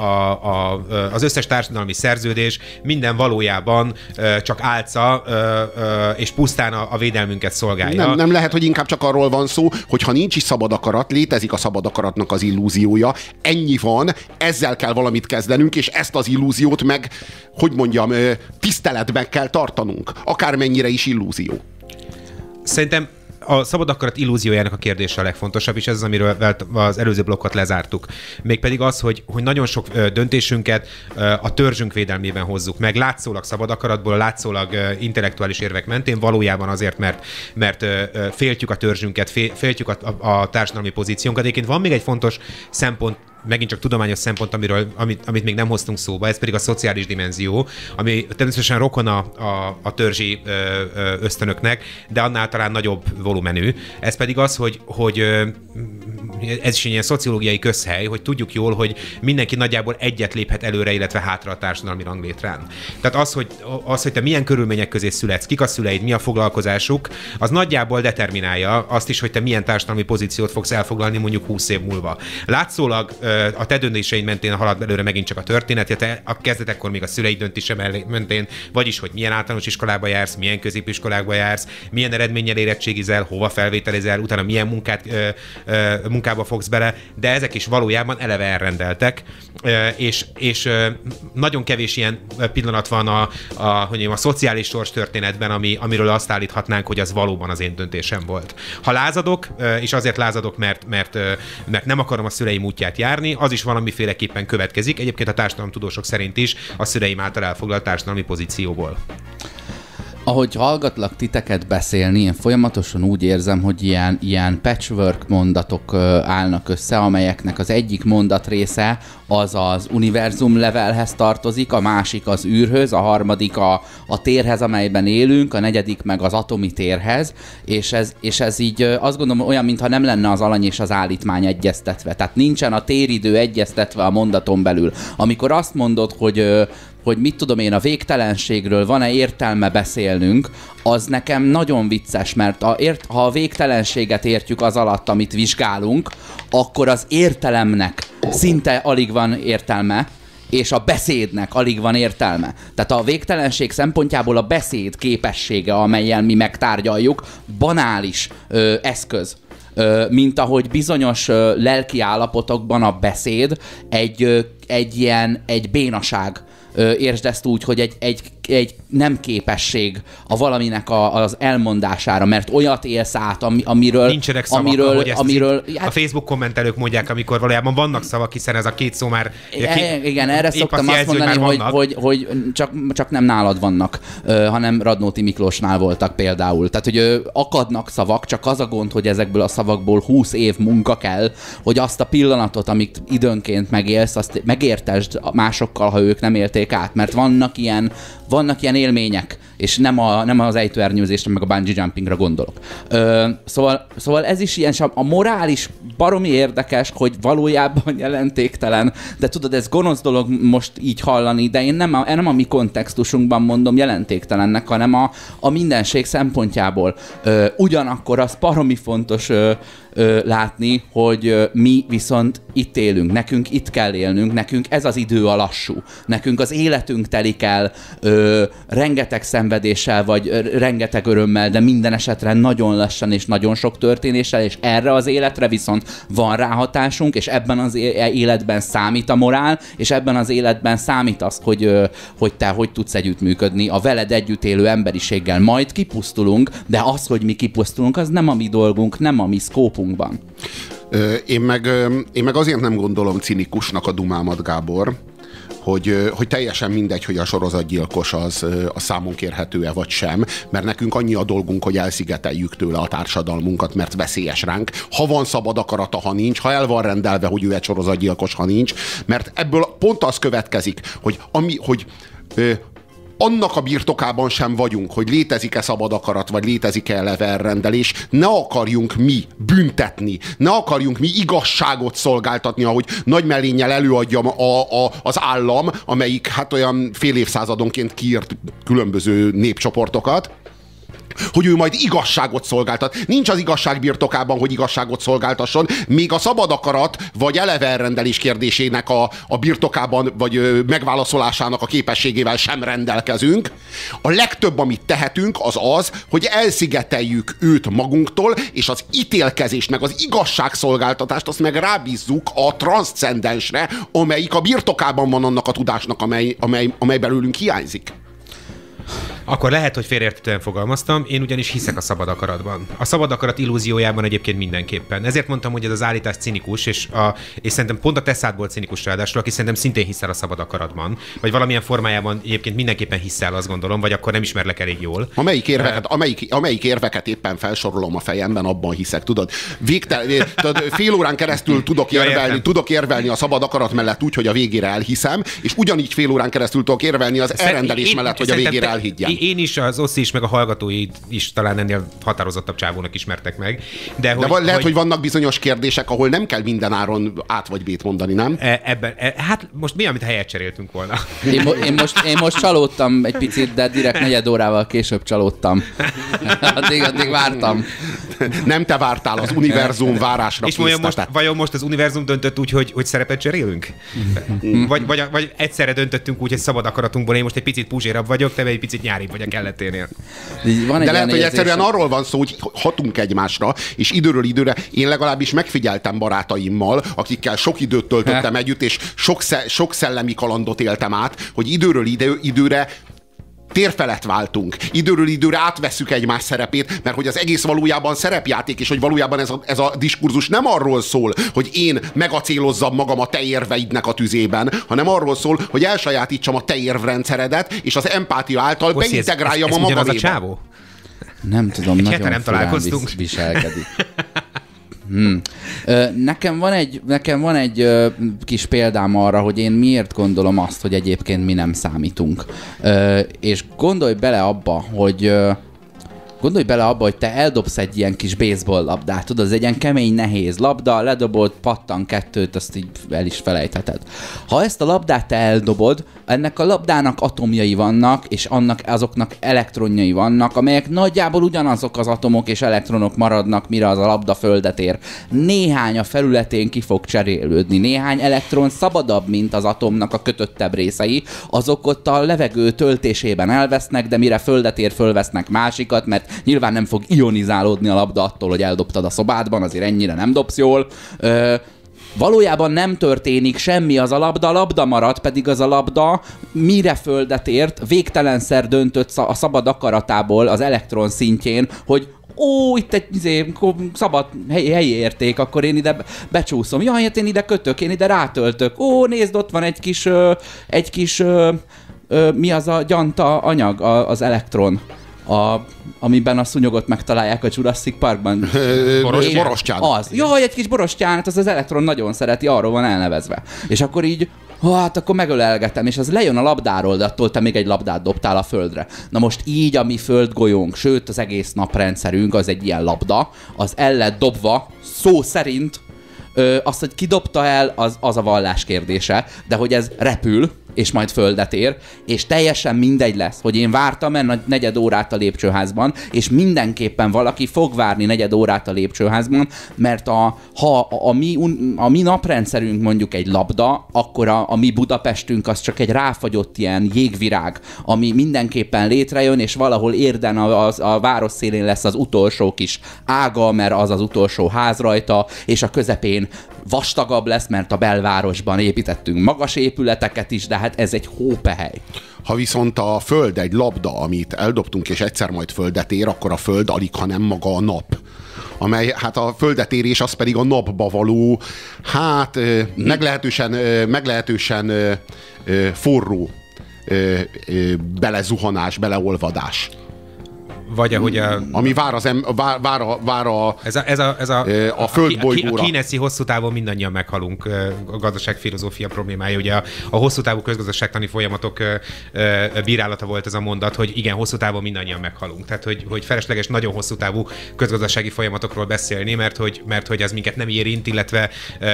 az összes társadalmi szerződés minden valójában csak álca és pusztán a védelmünket szolgálja. Nem lehet, hogy inkább csak arról van szó, hogy ha nincs is szabad akarat, létezik a szabad akaratnak az illúziója, ennyi van, ezzel kell valamit kezdenünk, és ezt az illúziót meg, hogy mondjam, tiszteletben kell tartanunk, akármennyire is illúzió. Szerintem a szabad akarat illúziójának a kérdése a legfontosabb, és ez az, amiről az előző blokkot lezártuk. Mégpedig az, hogy nagyon sok döntésünket a törzsünk védelmében hozzuk meg, látszólag szabad akaratból, látszólag intellektuális érvek mentén, valójában azért, mert féltjük a törzsünket, féltjük a társadalmi pozíciónkat. Egyébként van még egy fontos szempont, megint csak tudományos szempont, amit még nem hoztunk szóba, ez pedig a szociális dimenzió, ami természetesen rokon a törzsi ösztönöknek, de annál talán nagyobb volumenű. Ez pedig az, hogy ez is egy ilyen szociológiai közhely, hogy tudjuk jól, hogy mindenki nagyjából egyet léphet előre, illetve hátra a társadalmi ranglétrán. Tehát az, hogy te milyen körülmények közé születsz, kik a szüleid, mi a foglalkozásuk, az nagyjából determinálja azt is, hogy te milyen társadalmi pozíciót fogsz elfoglalni mondjuk 20 év múlva. Látszólag a te döntéseid mentén halad előre megint csak a történet, te a kezdetekkor még a szüleid döntése mentén, vagyis, hogy milyen általános iskolába jársz, milyen középiskolákba jársz, milyen eredménnyel érettségizel, hova felvételizel, utána milyen munkába fogsz bele, de ezek is valójában eleve elrendeltek, és nagyon kevés ilyen pillanat van a szociális sors történetben, amiről azt állíthatnánk, hogy az valóban az én döntésem volt. Ha lázadok, és azért lázadok, mert nem akarom a szüleim útját járni, az is valamiféleképpen következik. Egyébként a társadalomtudósok szerint is a szüleim által elfoglalt társadalmi pozícióból. Ahogy hallgatlak titeket beszélni, én folyamatosan úgy érzem, hogy ilyen patchwork mondatok állnak össze, amelyeknek az egyik mondat része az az univerzum levelhez tartozik, a másik az űrhöz, a harmadik a térhez, amelyben élünk, a negyedik meg az atomi térhez, és ez így azt gondolom olyan, mintha nem lenne az alany és az állítmány egyeztetve. Tehát nincsen a téridő egyeztetve a mondaton belül. Amikor azt mondod, hogy mit tudom én, a végtelenségről van-e értelme beszélnünk, az nekem nagyon vicces, mert ha a végtelenséget értjük az alatt, amit vizsgálunk, akkor az értelemnek szinte alig van értelme, és a beszédnek alig van értelme. Tehát a végtelenség szempontjából a beszéd képessége, amellyel mi megtárgyaljuk, banális eszköz. Mint ahogy bizonyos lelki állapotokban a beszéd egy bénaság. Értsd ezt úgy, hogy egy nem képesség a valaminek az elmondására, mert olyat élsz át, amiről... Nincsenek szavak, amiről a Facebook kommentelők mondják, amikor valójában vannak szavak, hiszen ez a két szó már... Igen, erre szoktam azt mondani, hogy csak nem nálad vannak, hanem Radnóti Miklósnál voltak például. Tehát, hogy akadnak szavak, csak az a gond, hogy ezekből a szavakból 20 év munka kell, hogy azt a pillanatot, amit időnként megélsz, azt megértesd másokkal, ha ők nem élték át, mert vannak ilyen élmények, és nem az ejtőernyőzésre, meg a bungee jumpingra gondolok. Szóval ez is ilyen, a morális baromi érdekes, hogy valójában jelentéktelen, de tudod, ez gonosz dolog most így hallani, de én nem a mi kontextusunkban mondom jelentéktelennek, hanem a mindenség szempontjából. Ugyanakkor az baromi fontos látni, hogy mi viszont itt élünk, nekünk itt kell élnünk, nekünk ez az idő a lassú, nekünk az életünk telik el rengeteg szenvedéssel, vagy rengeteg örömmel, de minden esetre nagyon lassan és nagyon sok történéssel, és erre az életre viszont van ráhatásunk, és ebben az életben számít a morál, és ebben az életben számít az, hogy te hogy tudsz együttműködni a veled együtt élő emberiséggel. Majd kipusztulunk, de az, hogy mi kipusztulunk, az nem a mi dolgunk, nem a mi szkópunkban. Én meg azért nem gondolom cinikusnak a dumámat, Gábor, hogy teljesen mindegy, hogy a sorozatgyilkos az számon kérhető-e vagy sem, mert nekünk annyi a dolgunk, hogy elszigeteljük tőle a társadalmunkat, mert veszélyes ránk. Ha van szabad akarata, ha nincs, ha el van rendelve, hogy ő egy sorozatgyilkos, ha nincs, mert ebből pont az következik, hogy annak a birtokában sem vagyunk, hogy létezik-e szabad akarat, vagy létezik-e levelrendelés, ne akarjunk mi büntetni, ne akarjunk mi igazságot szolgáltatni, ahogy nagy mellénnyel előadja az állam, amelyik hát olyan fél évszázadonként kiírt különböző népcsoportokat, hogy ő majd igazságot szolgáltat. Nincs az igazság birtokában, hogy igazságot szolgáltasson, még a szabad akarat vagy eleve elrendelés kérdésének a birtokában, vagy megválaszolásának a képességével sem rendelkezünk. A legtöbb, amit tehetünk, az, hogy elszigeteljük őt magunktól, és az ítélkezést, meg az igazságszolgáltatást azt meg rábízzuk a transzcendensre, amelyik a birtokában van annak a tudásnak, amely belőlünk hiányzik. Akkor lehet, hogy félreérthetően fogalmaztam, én ugyanis hiszek a szabad akaratban. A szabad akarat illúziójában egyébként mindenképpen. Ezért mondtam, hogy ez az állítás cinikus, és szerintem pont a te szádból cinikus ráadásul, aki szerintem szintén hiszel a szabad akaratban, vagy valamilyen formájában egyébként mindenképpen hiszel, azt gondolom, vagy akkor nem ismerlek elég jól. Amelyik érveket éppen felsorolom a fejemben, abban hiszek, tudod. Fél órán keresztül tudok érvelni a szabad akarat mellett úgy, hogy a végére elhiszem, és ugyanígy fél órán keresztül tudok érvelni az elrendelés mellett, hogy a végére elhiggyem. Én is, az Oszi is, meg a hallgatói is talán ennél határozottabb csávónak ismertek meg. De lehet, hogy vannak bizonyos kérdések, ahol nem kell minden áron át vagy bét mondani, nem? Hát most mi, amit helyet cseréltünk volna? Én most csalódtam egy picit, de direkt 4 órával később csalódtam. Addig vártam. Nem te vártál, az univerzum várásra késztetett. És vajon most az univerzum döntött úgy, hogy szerepet cserélünk? vagy egyszerre döntöttünk úgy, hogy szabad akaratunkból én most egy picit puzsérabb vagyok, te egy picit nyáribb vagy a kelleténél. De lehet, hogy egyszerűen arról van szó, hogy hatunk egymásra, és időről időre én legalábbis megfigyeltem barátaimmal, akikkel sok időt töltöttem együtt, és sok szellemi kalandot éltem át, hogy időről időre térfelett váltunk. Időről időre átveszük egymás szerepét, mert hogy az egész valójában szerepjáték, és hogy valójában ez a diskurzus nem arról szól, hogy én megacélozzam magam a te érveidnek a tüzében, hanem arról szól, hogy elsajátítsam a te érvrendszeredet, és az empátia által beintegráljam a magaméba. Ez a csávó? Nem tudom, nagyon nem találkoztunk. Viselkedik. Nekem van egy kis példám arra, hogy én miért gondolom azt, hogy egyébként mi nem számítunk. És gondolj bele abba, hogy te eldobsz egy ilyen kis baseball labdát, tudod, ez egy ilyen kemény, nehéz labda, ledobod, pattan kettőt, azt így el is felejtheted. Ha ezt a labdát te eldobod, ennek a labdának atomjai vannak, és azoknak elektronjai vannak, amelyek nagyjából ugyanazok az atomok és elektronok maradnak, mire az a labda földet ér. Néhány a felületén ki fog cserélődni, néhány elektron szabadabb, mint az atomnak a kötöttebb részei, azok ott a levegő töltésében elvesznek, de mire földet ér, fölvesznek másikat, mert nyilván nem fog ionizálódni a labda attól, hogy eldobtad a szobádban, azért ennyire nem dobsz jól. Valójában nem történik semmi, az a labda marad, pedig az a labda mire földet ért, végtelenszer döntött a szabad akaratából az elektron szintjén, hogy itt egy szabad helyi érték, akkor én ide becsúszom. Jaj, hát én ide kötök, én ide rátöltök. Nézd, ott van egy kis mi az a gyanta anyag, az elektron. Amiben a szúnyogot megtalálják a Jurassic Parkban. Borostyán. Az. Jaj, egy kis borostyán, az elektron nagyon szereti, arról van elnevezve. És akkor így, hát akkor megölelgetem, és az lejön a labdáról, de attól te még egy labdát dobtál a földre. Na most így a mi földgolyónk, sőt az egész naprendszerünk az egy ilyen labda, az el lett dobva, szó szerint, azt, hogy ki dobta el, az a vallás kérdése, de hogy ez repül, és majd földet ér, és teljesen mindegy lesz, hogy én vártam negyed órát a lépcsőházban, és mindenképpen valaki fog várni negyed órát a lépcsőházban, mert ha a mi naprendszerünk mondjuk egy labda, akkor a mi Budapestünk az csak egy ráfagyott ilyen jégvirág, ami mindenképpen létrejön, és valahol érden a város szélén lesz az utolsó kis ága, mert az az utolsó ház rajta, és a közepén vastagabb lesz, mert a belvárosban építettünk magas épületeket is, de hát ez egy hópehely. Ha viszont a Föld egy labda, amit eldobtunk, és egyszer majd földet ér, akkor a Föld alig, ha nem maga a nap. Amely, hát a földetérés az pedig a napba való, hát meglehetősen forró belezuhanás, beleolvadás. Vagy ahogy ami vár a földbolygóra. A kíneszi hosszú távon mindannyian meghalunk, a gazdaságfilozófia problémája. Ugye a hosszú távú közgazdaságtani folyamatok bírálata volt ez a mondat, hogy igen, hosszú távon mindannyian meghalunk. Tehát, hogy felesleges nagyon hosszú távú közgazdasági folyamatokról beszélni, mert hogy ez minket nem érint, illetve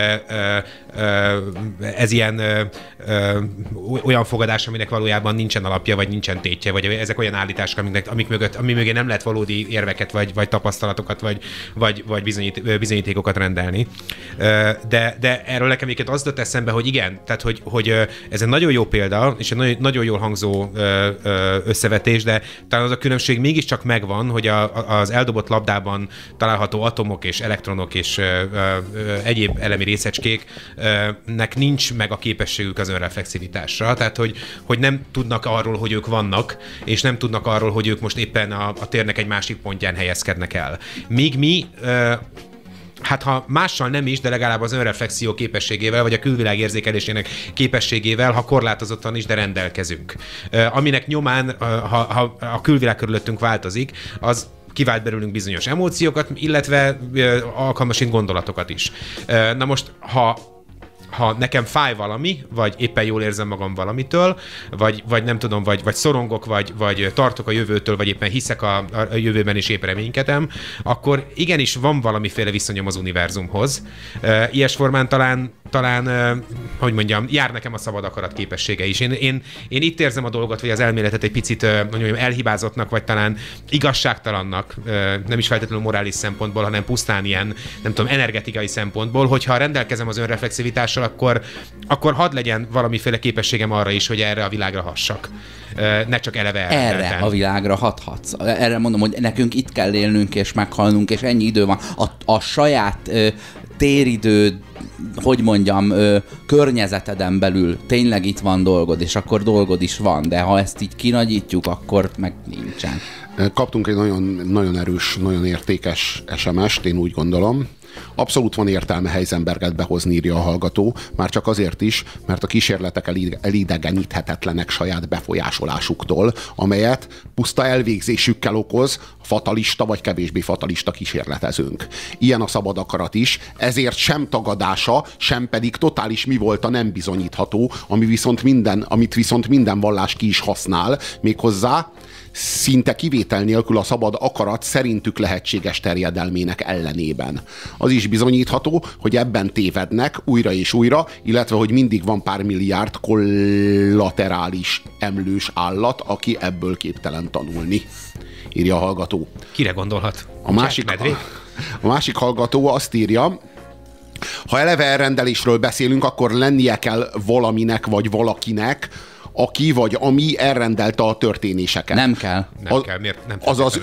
ez ilyen olyan fogadás, aminek valójában nincsen alapja, vagy nincsen tétje, vagy ezek olyan állítások, ami mögé nem lehet valódi érveket, vagy tapasztalatokat, vagy bizonyítékokat rendelni. De erről nekem az jutott eszembe, hogy igen, tehát hogy ez egy nagyon jó példa, és egy nagyon jól hangzó összevetés, de talán az a különbség mégiscsak megvan, hogy az eldobott labdában található atomok és elektronok és egyéb elemi részecskéknek nincs meg a képességük az önreflexivitásra, tehát hogy nem tudnak arról, hogy ők vannak, és nem tudnak arról, hogy ők most éppen a térnek egy másik pontján helyezkednek el. Míg mi, hát ha mással nem is, de legalább az önreflexió képességével, vagy a külvilág érzékelésének képességével, ha korlátozottan is, de rendelkezünk. Aminek nyomán, ha a külvilág körülöttünk változik, az kivált belőlünk bizonyos emóciókat, illetve alkalmasint gondolatokat is. Na most, ha nekem fáj valami, vagy éppen jól érzem magam valamitől, vagy nem tudom, vagy szorongok, vagy tartok a jövőtől, vagy éppen hiszek a jövőben és épp reménykedem, akkor igenis van valamiféle viszonyom az univerzumhoz. Ilyes formán talán, hogy mondjam, jár nekem a szabad akarat képessége is. Én itt érzem a dolgot, vagy az elméletet egy picit mondjam, elhibázottnak, vagy talán igazságtalannak, nem is feltétlenül morális szempontból, hanem pusztán ilyen, nem tudom, energetikai szempontból, hogyha rendelkezem az önreflexivitással, akkor hadd legyen valamiféle képességem arra is, hogy erre a világra hassak. Ne csak eleve erre a világra hathatsz. Erre mondom, hogy nekünk itt kell élnünk és meghalnunk, és ennyi idő van. A saját téridő, hogy mondjam, környezeteden belül tényleg itt van dolgod, és akkor dolgod is van, de ha ezt így kinagyítjuk, akkor meg nincsen. Kaptunk egy nagyon, nagyon erős, nagyon értékes SMS-t, én úgy gondolom. Abszolút van értelme Heisenberget behozni, írja a hallgató, már csak azért is, mert a kísérletek elidegeníthetetlenek saját befolyásolásuktól, amelyet puszta elvégzésükkel okoz fatalista vagy kevésbé fatalista kísérletezőnk. Ilyen a szabad akarat is, ezért sem tagadása, sem pedig totális mi volt a nem bizonyítható, amit viszont minden vallás ki is használ, méghozzá szinte kivétel nélkül a szabad akarat szerintük lehetséges terjedelmének ellenében. Az is bizonyítható, hogy ebben tévednek újra és újra, illetve hogy mindig van pár milliárd kollaterális emlős állat, aki ebből képtelen tanulni, írja a hallgató. Kire gondolhat? A másik hallgató azt írja, ha eleve elrendelésről beszélünk, akkor lennie kell valaminek vagy valakinek, aki vagy ami elrendelte a történéseket. Nem kell. Nem kell, miért? Nem azaz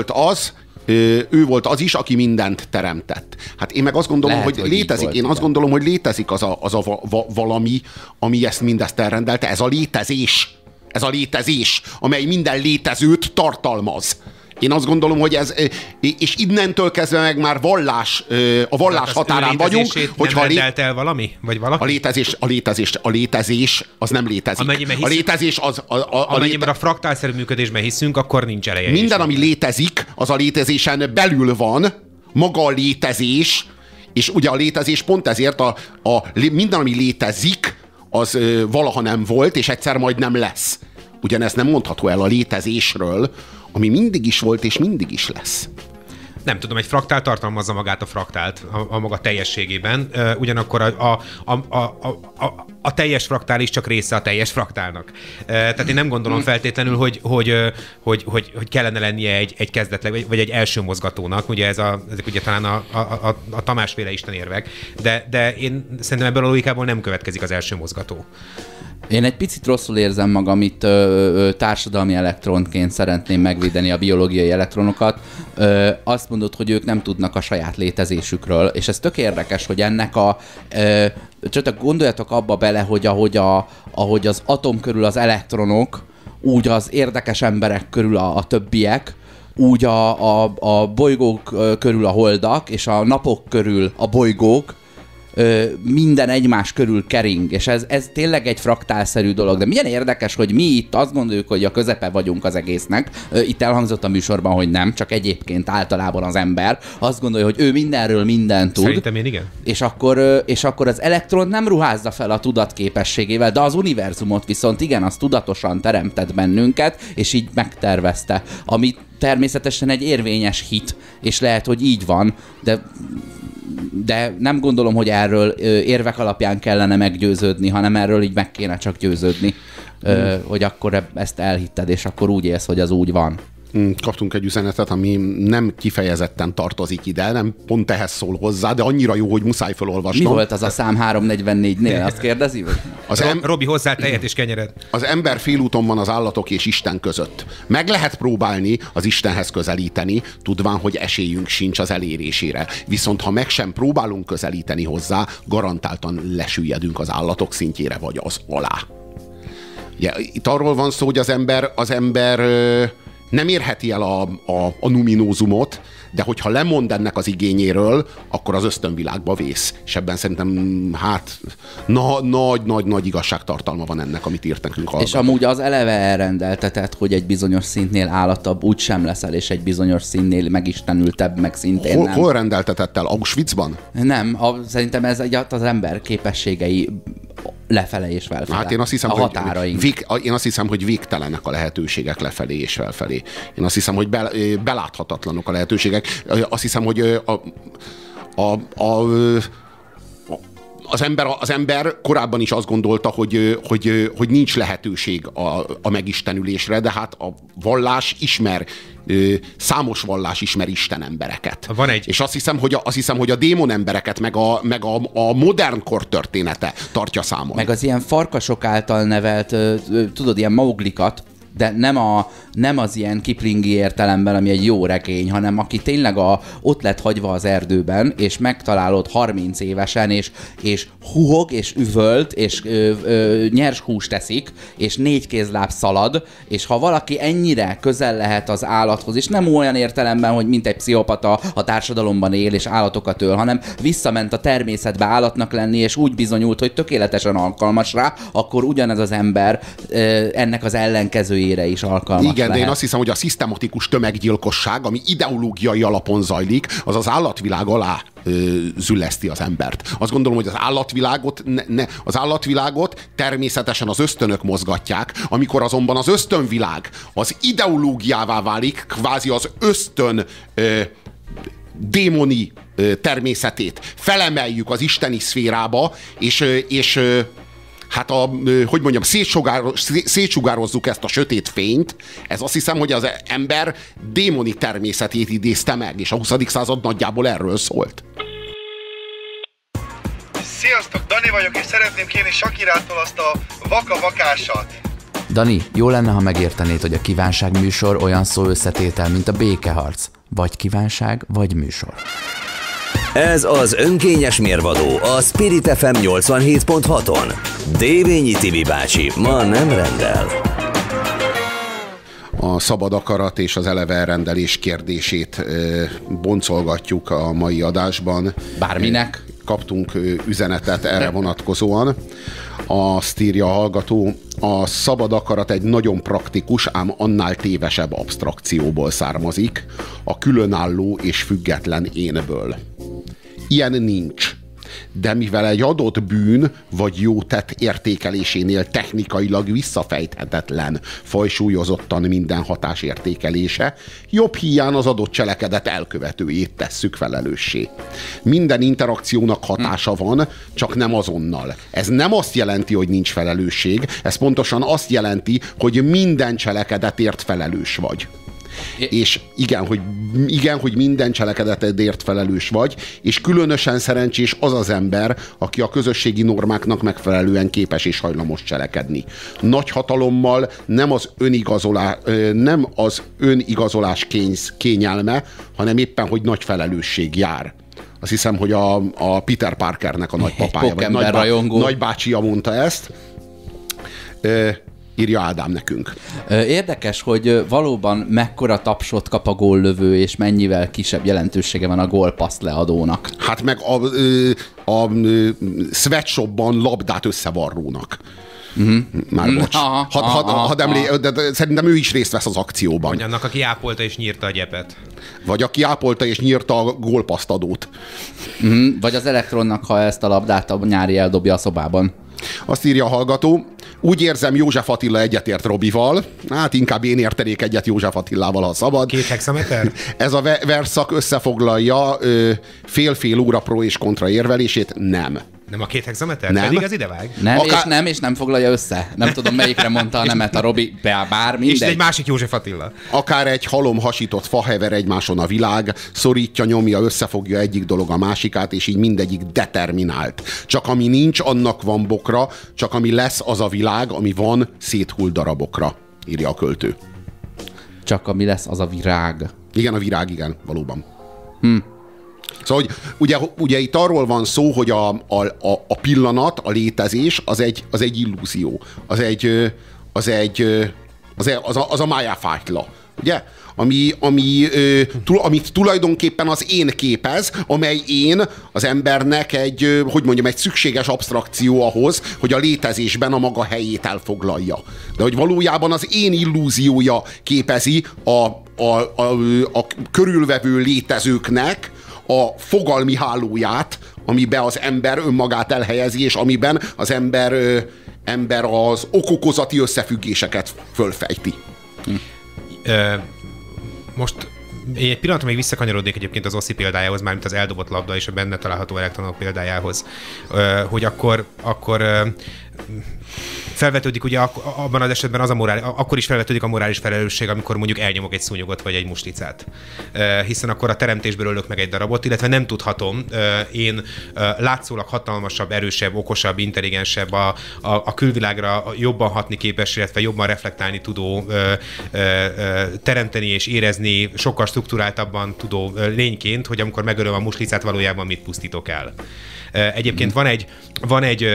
ő volt az is, aki mindent teremtett. Hát én meg azt gondolom, Lehet, hogy létezik. volt, én igen. azt gondolom, hogy létezik az a valami, ami mindezt elrendelte. Ez a létezés. Ez a létezés, amely minden létezőt tartalmaz. Én azt gondolom, hogy ez, és innentől kezdve meg már a vallás határán vagyunk, hogyha nem rendelt el valami? Vagy valaki? A létezés az nem létezik. A létezés az... Amennyiben a fraktálszerű működésben hiszünk, akkor nincs eleje. Minden, ami létezik, az a létezésen belül van, maga a létezés, és ugye a létezés pont ezért minden, ami létezik, az valaha nem volt, és egyszer majd nem lesz. Ugyanezt nem mondható el a létezésről, ami mindig is volt, és mindig is lesz. Nem tudom, egy fraktál tartalmazza magát a fraktált a maga teljességében, ugyanakkor a teljes fraktál is csak része a teljes fraktálnak. Tehát én nem gondolom feltétlenül, hogy kellene lennie egy kezdetleg, vagy egy első mozgatónak, ugye ezek ugye talán a Tamásféle istenérvek, de én szerintem ebből a logikából nem következik az első mozgató. Én egy picit rosszul érzem magam itt társadalmi elektronként szeretném megvédeni a biológiai elektronokat. Azt mondod, hogy ők nem tudnak a saját létezésükről, és ez tök érdekes, hogy ennek csak gondoljatok abba bele, hogy ahogy az atom körül az elektronok, úgy az érdekes emberek körül a többiek, úgy a bolygók körül a holdak, és a napok körül a bolygók, minden egymás körül kering, és ez tényleg egy fraktálszerű dolog, de milyen érdekes, hogy mi itt azt gondoljuk, hogy a közepe vagyunk az egésznek. Itt elhangzott a műsorban, hogy nem, csak egyébként általában az ember azt gondolja, hogy ő mindenről mindent tud. Szerintem én igen. És akkor az elektron nem ruházza fel a tudatképességével, de az univerzumot viszont igen, az tudatosan teremtett bennünket, és így megtervezte, ami természetesen egy érvényes hit, és lehet, hogy így van, de nem gondolom, hogy erről érvek alapján kellene meggyőződni, hanem erről így meg kéne csak győződni, hogy akkor ezt elhitted, és akkor úgy élsz, hogy az úgy van. Kaptunk egy üzenetet, ami nem kifejezetten tartozik ide, nem pont ehhez szól hozzá, de annyira jó, hogy muszáj felolvasnom. Mi volt az a szám 344-nél? Azt kérdezi? Robi, hozzá tejet és kenyered. Az ember félúton van az állatok és Isten között. Meg lehet próbálni az Istenhez közelíteni, tudván, hogy esélyünk sincs az elérésére. Viszont ha meg sem próbálunk közelíteni hozzá, garantáltan lesüllyedünk az állatok szintjére vagy az alá. Ugye, itt arról van szó, hogy az ember nem érheti el a numinózumot, de hogyha lemond ennek az igényéről, akkor az ösztönvilágba vész. És ebben szerintem nagy igazságtartalma van ennek, amit írt nekünk hallgató. És amúgy az eleve elrendeltetett, hogy egy bizonyos szintnél állatabb úgy sem leszel, és egy bizonyos szintnél megistenültebb, meg szintén nem. Hol rendeltetett el? Auschwitzban? Nem, szerintem ez az ember képességei lefele és felfelé. Hát én azt hiszem, a határaink. Én azt hiszem, hogy végtelenek a lehetőségek lefelé és felfelé. Én azt hiszem, hogy beláthatatlanok a lehetőségek. Azt hiszem, hogy az ember korábban is azt gondolta, hogy nincs lehetőség a megistenülésre, de hát a vallás számos vallás ismer Isten embereket. És azt hiszem, hogy a démon embereket, meg a modern kor története tartja számon. Meg az ilyen farkasok által nevelt, tudod, ilyen mauglikat, de nem az ilyen Kiplingi értelemben, ami egy jó regény, hanem aki tényleg ott lett hagyva az erdőben, és megtalálod 30 évesen, és huhog, és üvölt, és nyers húst teszik, és 4 kézláb szalad, és ha valaki ennyire közel lehet az állathoz, és nem olyan értelemben, hogy mint egy pszichopata a társadalomban él, és állatokat öl, hanem visszament a természetbe állatnak lenni, és úgy bizonyult, hogy tökéletesen alkalmas rá, akkor ugyanez az ember ennek az ellenkezőjére is alkalmas Igen, lehet. de én azt hiszem, hogy a szisztematikus tömeggyilkosság, ami ideológiai alapon zajlik, az állatvilág alá zülleszti az embert. Azt gondolom, hogy az állatvilágot természetesen az ösztönök mozgatják, amikor azonban az ösztönvilág az ideológiává válik, kvázi az ösztön démoni természetét felemeljük az isteni szférába, és hát hogy mondjam, szétsugározzuk ezt a sötét fényt, ez azt hiszem, hogy az ember démoni természetét idézte meg, és a 20. század nagyjából erről szólt. Sziasztok, Dani vagyok, és szeretném kérni Sakirától azt a vaka-vakásat. Dani, jó lenne, ha megértenéd, hogy a kívánság műsor olyan szó összetétel, mint a békeharc. Vagy kívánság, vagy műsor. Ez az önkényes mérvadó a Spirit FM 87.6-on. Dévényi Tibi bácsi ma nem rendel. A szabad akarat és az eleve elrendelés kérdését boncolgatjuk a mai adásban. Bárminek. Kaptunk üzenetet erre vonatkozóan. Azt írja a hallgató, a szabad akarat egy nagyon praktikus, ám annál tévesebb absztrakcióból származik, a különálló és független énből. Ilyen nincs. De mivel egy adott bűn vagy jó tett értékelésénél technikailag visszafejthetetlen, fajsúlyozottan minden hatás értékelése, jobb híján az adott cselekedet elkövetőjét tesszük felelőssé. Minden interakciónak hatása van, csak nem azonnal. Ez nem azt jelenti, hogy nincs felelősség, ez pontosan azt jelenti, hogy minden cselekedetért felelős vagy. És igen, hogy minden cselekedetedért felelős vagy, és különösen szerencsés az az ember, aki a közösségi normáknak megfelelően képes és hajlamos cselekedni. Nagy hatalommal nem az önigazolás kényelme, hanem éppen, hogy nagy felelősség jár. Azt hiszem, hogy a Peter Parkernek a nagypapája, vagy nagybácsia mondta ezt. Írja Ádám nekünk. Érdekes, hogy valóban mekkora tapsot kap a góllövő, és mennyivel kisebb jelentősége van a gólpassz leadónak. Hát meg a sweatshopban labdát összevarrónak. Már bocs. De szerintem ő is részt vesz az akcióban. Vagy annak, aki ápolta és nyírta a gyepet. Vagy aki ápolta és nyírta a gólpasztadót. Vagy az elektronnak, ha ezt a labdát a nyári eldobja a szobában. Azt írja a hallgató, úgy érzem, József Attila egyetért Robival, hát inkább én értenék egyet József Attilával, ha szabad. 2 hexameter? Ez a versszak összefoglalja fél-fél óra pro és kontra érvelését? Nem. Nem a 2 hexameter? Nem. Pedig az idevág. Nem, és nem foglalja össze. Nem tudom, melyikre mondta a nemet a Robi, bár mindegy. És egy másik József Attila. Akár egy halom hasított fa hever egymáson a világ, szorítja, nyomja, összefogja egyik dolog a másikát, és így mindegyik determinált. Csak ami nincs, annak van bokra, csak ami lesz, az a világ, ami van, széthull darabokra, írja a költő. Csak ami lesz, az a virág. Igen, a virág, igen, valóban. Szóval, hogy ugye itt arról van szó, hogy a pillanat, a létezés, az egy illúzió. Az a májáfájtla, ugye? Amit tulajdonképpen az én képez, amely én az embernek egy szükséges absztrakció ahhoz, hogy a létezésben a maga helyét elfoglalja. De hogy valójában az én illúziója képezi a körülvevő létezőknek a fogalmi hálóját, amiben az ember önmagát elhelyezi, és amiben az ember az okokozati összefüggéseket fölfejti. Most én egy pillanatra még visszakanyarodnék egyébként az Oszi példájához, mármint az eldobott labda és a benne található elektronok példájához, hogy akkor felvetődik ugye abban az esetben akkor is felvetődik a morális felelősség, amikor mondjuk elnyomok egy szúnyogot vagy egy muslicát. Hiszen akkor a teremtésből ölök meg egy darabot, illetve nem tudhatom én látszólag hatalmasabb, erősebb, okosabb, intelligensebb, a külvilágra jobban hatni képes, illetve jobban reflektálni tudó, teremteni és érezni, sokkal strukturáltabban tudó lényként, hogy amikor megölöm a muslicát, valójában mit pusztítok el. Egyébként van egy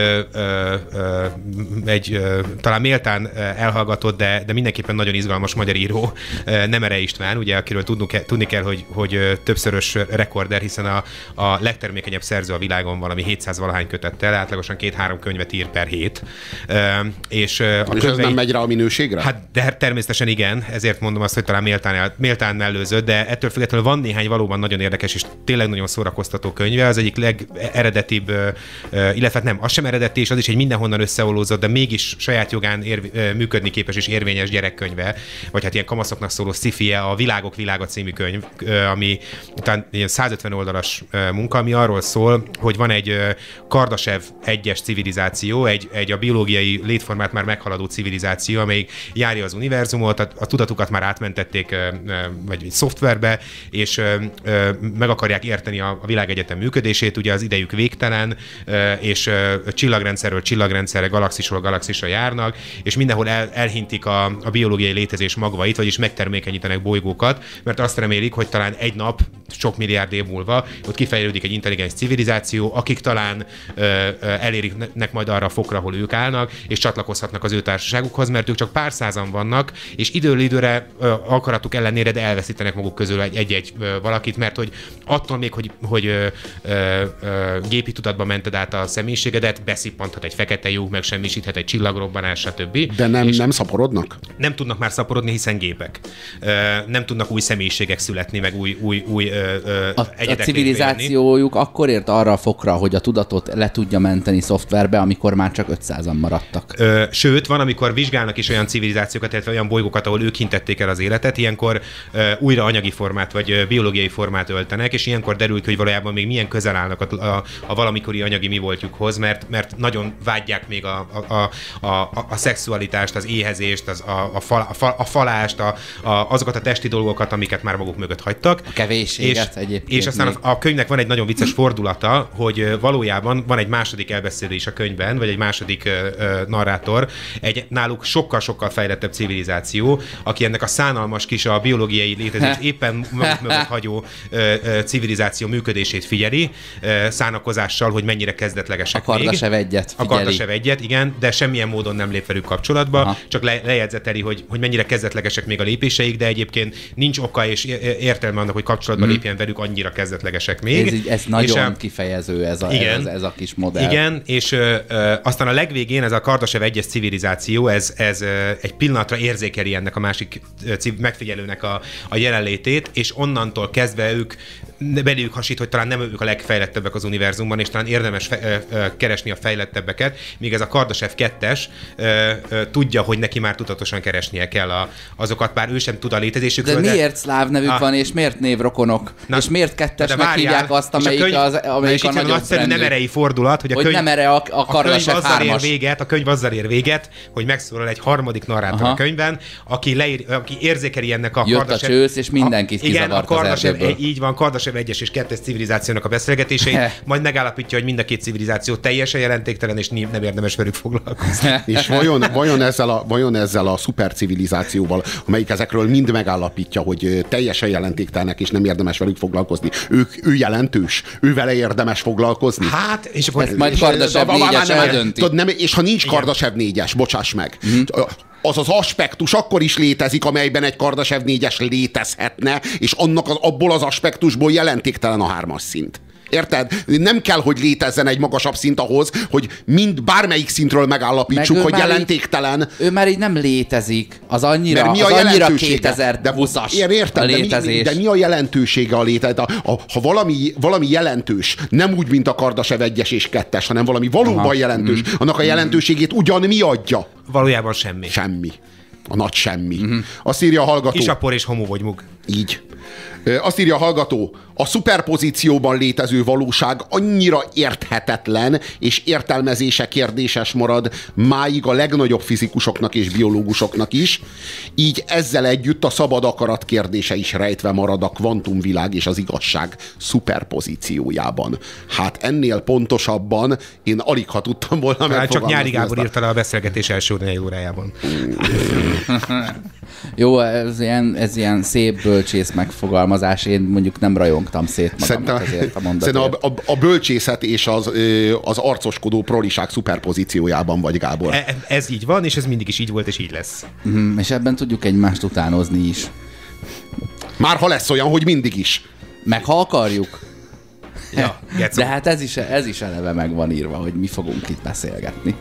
talán méltán elhallgatott, de mindenképpen nagyon izgalmas magyar író, Nemere István, ugye, akiről tudni kell, hogy többszörös rekorder, hiszen a legtermékenyebb szerző a világon valami 700-valahány kötettel, átlagosan 2-3 könyvet ír per hét. És ez nem megy rá a minőségre? Hát de természetesen igen, ezért mondom azt, hogy talán méltán mellőzött, de ettől függetlenül van néhány valóban nagyon érdekes és tényleg nagyon szórakoztató könyve. Az egyik legeredetibb, illetve nem, az sem eredeti, és az is egy mindenhonnan összeolózott, de mégis saját jogán működni képes és érvényes gyerekkönyve, vagy hát ilyen kamaszoknak szóló sci-fi-je, a Világok világa című könyv, ami talán ilyen 150 oldalas munka, ami arról szól, hogy van egy Kardashev 1-es civilizáció, egy a biológiai létformát már meghaladó civilizáció, amelyik járja az univerzumot, a tudatukat már átmentették vagy egy szoftverbe, és meg akarják érteni a világegyetem működését, ugye az idejük végtelen, és csillagrendszerről csillagrendszerre, galaxisról galaxisra járnak, és mindenhol elhintik a biológiai létezés magvait, vagyis megtermékenyítenek bolygókat, mert azt remélik, hogy talán egy nap, sok milliárd év múlva ott kifejlődik egy intelligens civilizáció, akik talán elérnek majd arra a fokra, ahol ők állnak, és csatlakozhatnak az ő társaságukhoz, mert ők csak pár százan vannak, és időről időre akaratuk ellenére, de elveszítenek maguk közül egy-egy valakit, mert hogy attól még, hogy gépi tudatba mented át a személyiségedet, beszippanthat egy fekete lyuk, megsemmisíthet egy csillagrobbanás, stb. De nem szaporodnak? Nem tudnak már szaporodni, hiszen gépek. Nem tudnak új személyiségek születni, meg új a civilizációjuk akkor ért arra a fokra, hogy a tudatot le tudja menteni szoftverbe, amikor már csak 500-an maradtak. Sőt, van, amikor vizsgálnak is olyan civilizációkat, illetve olyan bolygókat, ahol ők hintették el az életet, ilyenkor újra anyagi formát vagy biológiai formát öltenek, és ilyenkor derül ki, hogy valójában még milyen közel állnak a valamikori anyagi mi voltjukhoz, mert nagyon vágyják még a szexualitást, az éhezést, a falást, azokat a testi dolgokat, amiket már maguk mögött hagytak. A kevésséget egyébként. És aztán a könyvnek van egy nagyon vicces fordulata, hogy valójában van egy második elbeszélés a könyvben, vagy egy második narrátor, egy náluk sokkal-sokkal fejlettebb civilizáció, aki ennek a szánalmas kis a biológiai létezés éppen maguk mögött hagyó civilizáció működését figyeli, szánakozással, hogy mennyire kezdetlegesek még. A Kardashev 1-et figyeli. A Kardashev 1-et, igen, de semmilyen módon nem lép velük kapcsolatba, aha, csak lejegyzeteli, hogy mennyire kezdetlegesek még a lépéseik, de egyébként nincs oka és értelme annak, hogy kapcsolatba lépjen velük, annyira kezdetlegesek még. Ez nagyon kifejező ez a kis modell. Igen, és aztán a legvégén ez a Kardashev 1-es civilizáció, ez egy pillanatra érzékeli ennek a másik megfigyelőnek a jelenlétét, és onnantól kezdve ők beléjük hasít, hogy talán nem ők a legfejlettebbek az univerzumban, és talán érdemes keresni a fejlettebbeket, míg ez a Kardashev 2-es tudja, hogy neki már tudatosan keresnie kell azokat, bár ő sem tud a létezésükről. De miért szláv nevük van, és miért névrrokonok? És miért kettesnek hívják azt, amelyik a nagyobb nagyszerű nemerei fordulat, hogy nem erre a Kardashev 3-as. A könyv azzal ér véget, hogy megszólal egy harmadik narrátor a könyvben, aki érzékeli ennek a Kardashev... Jött a csősz, és mindenkit kizavart az erdőből. Így van, Kardashev 1-es és 2-es civilizációnak a beszélgetéseit, majd megállapítja, hogy mind a két civilizáció teljesen jelentéktelen, és nem érdemes velük foglalkozni. És vajon ezzel a szupercivilizációval, amelyik ezekről mind megállapítja, hogy teljesen jelentéktelenek, és nem érdemes velük foglalkozni, ő jelentős? Ő vele érdemes foglalkozni? Hát, és akkor... Ezt majd Kardashev 4-es eldönti. És ha nincs Kardashev 4-es, bocsáss meg, az az aspektus akkor is létezik, amelyben egy Kardashev 4-es létezhetne, és abból az aspektusból jelentéktelen a 3-as szint. Érted? Nem kell, hogy létezzen egy magasabb szint ahhoz, hogy bármelyik szintről megállapítsuk, hogy jelentéktalen. Ő már így nem létezik. Az annyira 2020-as a létezés. De mi a jelentősége a létezés? Ha valami jelentős, nem úgy, mint a Kardashev 1-es és 2-es, hanem valami valóban jelentős, annak a jelentőségét ugyan mi adja? Valójában semmi. Semmi. A nagy semmi. Azt írja a hallgató. Isapor és homo vagy mug. Így. Azt írja a hallgató, a szuperpozícióban létező valóság annyira érthetetlen és értelmezése kérdéses marad máig a legnagyobb fizikusoknak és biológusoknak is, így ezzel együtt a szabad akarat kérdése is rejtve marad a kvantumvilág és az igazság szuperpozíciójában. Hát ennél pontosabban én alig ha tudtam volna megfogalmazni. Csak Nyári Gábor írta le a beszélgetés első órájában. Jó, ez ilyen szép bölcsész megfogalmazás, én mondjuk nem rajongtam szét magamat ezért a mondatért. Szerintem a bölcsészet és az arcoskodó proliság szuperpozíciójában vagy, Gábor. Ez így van, és ez mindig is így volt, és így lesz. És ebben tudjuk egymást utánozni is. Már ha lesz olyan, hogy mindig is. Meg ha akarjuk. Ja, de hát ez is eleve meg van írva, hogy mi fogunk itt beszélgetni.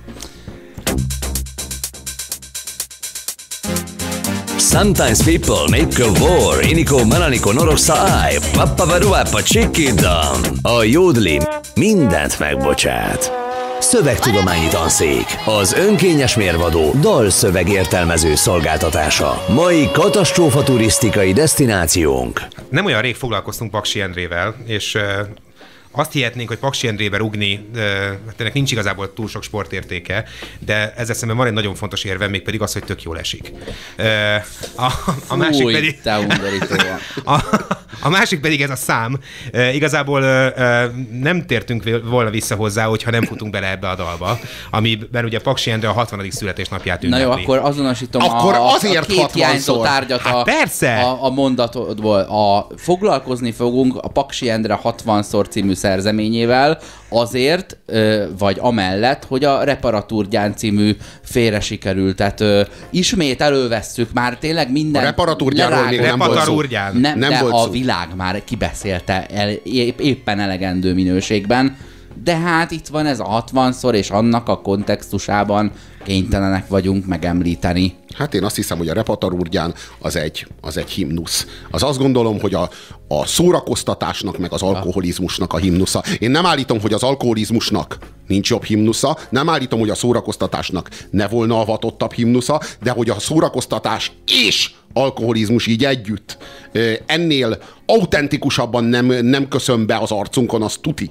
Sometimes people make a war, iniko mananiko noroksa ai, pappavaruápa csikidam. A jódli mindent megbocsát. Szövegtudományi tanszék. Az önkényes mérvadó dalszövegértelmező szolgáltatása. Mai katasztrófa turisztikai desztinációnk. Nem olyan rég foglalkoztunk Paksi Endrével, és azt hihetnénk, hogy Paksi Endrébe rugni, hát ennek nincs igazából túl sok sportértéke, de ezzel szemben van egy nagyon fontos érve, mégpedig az, hogy tök jól esik. A másik pedig... A másik pedig ez a szám. Igazából nem tértünk volna vissza hozzá, hogyha nem futunk bele ebbe a dalba, amiben ugye Paksi Endre a 60. születésnapját ünnepli. Na jó, akkor azonosítom a két hiányzó tárgyat a mondatodból. Foglalkozni fogunk a Paksi Endre 60-szor című szerzeményével azért, vagy amellett, hogy a Reparatúrgyán című félre sikerült. Tehát ismét elővesszük már tényleg minden... A Reparatúrgyánról még nem volt szó. Nem volt a világ már kibeszélte éppen elegendő minőségben, de hát itt van ez a 60-szor, és annak a kontextusában kénytelenek vagyunk megemlíteni. Hát én azt hiszem, hogy a Reparatúrgyán az egy himnusz. Az azt gondolom, hogy a szórakoztatásnak, meg az alkoholizmusnak a himnusza. Én nem állítom, hogy az alkoholizmusnak nincs jobb himnusza, nem állítom, hogy a szórakoztatásnak ne volna avatottabb himnusza, de hogy a szórakoztatás és alkoholizmus így együtt ennél autentikusabban nem köszön be az arcunkon, az tuti.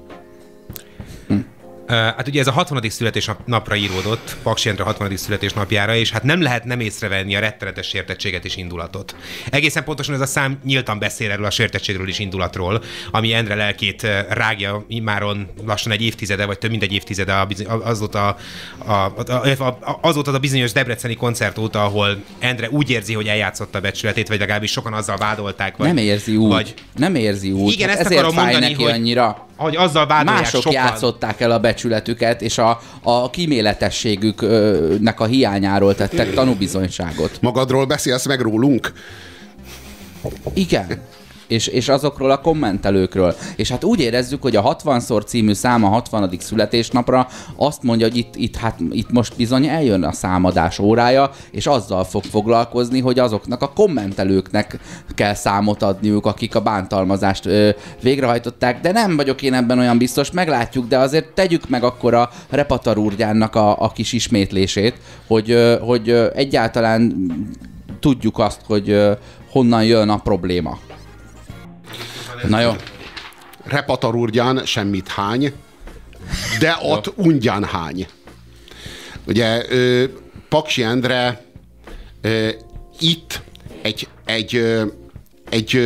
Hát ugye ez a 60. születésnapra íródott, Paksi Endre 60. születésnapjára, és hát nem lehet nem észrevenni a rettenetes sértettséget és indulatot. Egészen pontosan ez a szám nyíltan beszél erről a sértettségről és indulatról, ami Endre lelkét rágja immáron lassan egy évtizede, vagy több mint egy évtizede azóta az a bizonyos debreceni koncert óta, ahol Endre úgy érzi, hogy eljátszotta a becsületét, vagy legalábbis sokan azzal vádolták. Vagy, nem érzi úgy. Igen, hát ezt ezért akarom mondani, neki annyira. Hogy azzal vádolják mások sokan. játszották el a becsületüket, és a kíméletességüknek a hiányáról tettek tanúbizonyságot. Magadról beszélsz meg rólunk? Igen. És azokról a kommentelőkről. És hát úgy érezzük, hogy a 60-szor című szám a 60. születésnapra azt mondja, hogy itt most bizony eljön a számadás órája, és azzal fog foglalkozni, hogy azoknak a kommentelőknek kell számot adniuk, akik a bántalmazást végrehajtották, de nem vagyok én ebben olyan biztos, meglátjuk, de azért tegyük meg akkor a Reparatúrgyánnak a kis ismétlését, hogy egyáltalán tudjuk azt, hogy honnan jön a probléma. Na jó. Reparatúrgyán semmit hány, de ott ungyán hány. Ugye Paksi Endre itt egy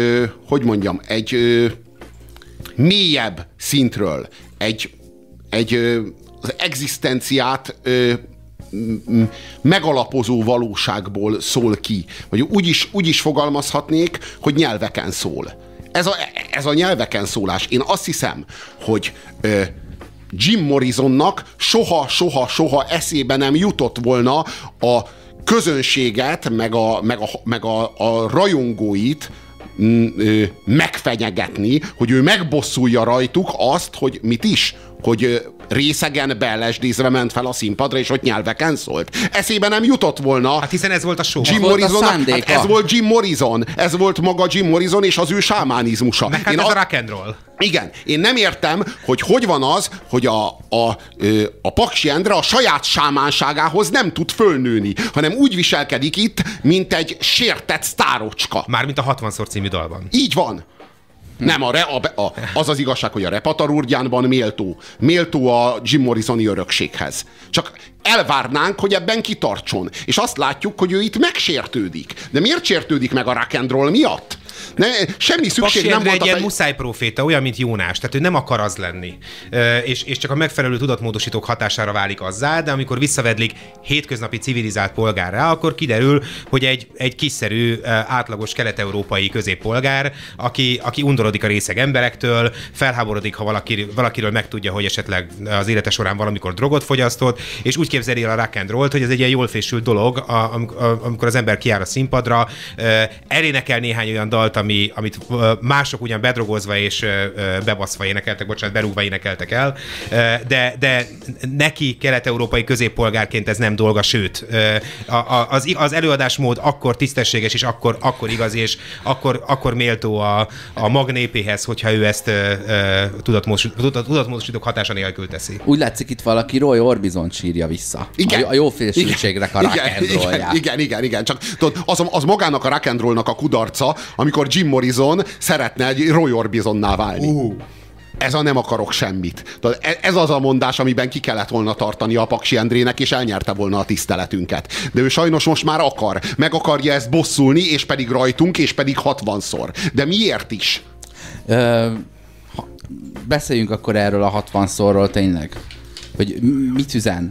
mélyebb szintről, az egzisztenciát megalapozó valóságból szól ki. Vagy úgy is fogalmazhatnék, hogy nyelveken szól. Ez a nyelveken szólás. Én azt hiszem, hogy Jim Morrisonnak soha eszébe nem jutott volna a közönséget, meg a rajongóit megfenyegetni, hogy ő megbosszulja rajtuk azt, hogy mit is? hogy részegen beellesdízve ment fel a színpadra, és ott nyelveken szólt. Eszébe nem jutott volna. Hát hiszen ez volt a show. Jim Morrisonnak, hát ez volt Jim Morrison. Ez volt maga Jim Morrison és az ő sámánizmusa. Meg hát ez a rock and roll. Igen. Én nem értem, hogy van az, hogy a Paksi Endre a saját sámánságához nem tud fölnőni, hanem úgy viselkedik itt, mint egy sértett sztárocska. Mármint a 60-szor című dalban. Így van. Nem, az az igazság, hogy a Repatarúrgyánban méltó a Jim Morrisoni örökséghez. Csak elvárnánk, hogy ebben kitartson. És azt látjuk, hogy ő itt megsértődik. De miért sértődik meg a rock and roll miatt? Semmi szükség nem volt. Egy ilyen muszájproféta, olyan, mint Jónás, tehát ő nem akar az lenni. És csak a megfelelő tudatmódosítók hatására válik azzá, de amikor visszavedlik hétköznapi civilizált polgárrá, akkor kiderül, hogy egy kiszerű, átlagos kelet-európai középpolgár, aki undorodik a részeg emberektől, felháborodik, ha valakiről megtudja, hogy esetleg az élete során valamikor drogot fogyasztott, és úgy képzeli el a rock and rollt, hogy ez egy ilyen jól fésült dolog, amikor az ember kiáll a színpadra, elénekel néhány olyan dalt, amit mások ugyan bedrogozva és bebaszva énekeltek, berúgva énekeltek el, de neki kelet-európai középpolgárként ez nem dolga, sőt, az előadásmód akkor tisztességes, és akkor igaz, és akkor méltó a magnépéhez, hogyha ő ezt tudatmódosítók hatása nélkül teszi. Úgy látszik, itt valaki Roy Orbison sírja vissza. Igen. A jófélségnek a rock and rollját. Igen. Csak tudod, az magának a rock and rollnak a kudarca, amikor Jim Morrison szeretne egy Roy Orbisonná válni. Ez a nem akarok semmit. Ez az a mondás, amiben ki kellett volna tartani a Paksi Endrének, és elnyerte volna a tiszteletünket. De ő sajnos most már akar. Meg akarja ezt bosszulni, és pedig rajtunk, és pedig 60-szor. De miért is? Beszéljünk akkor erről a 60-szorról tényleg. Hogy mit üzen?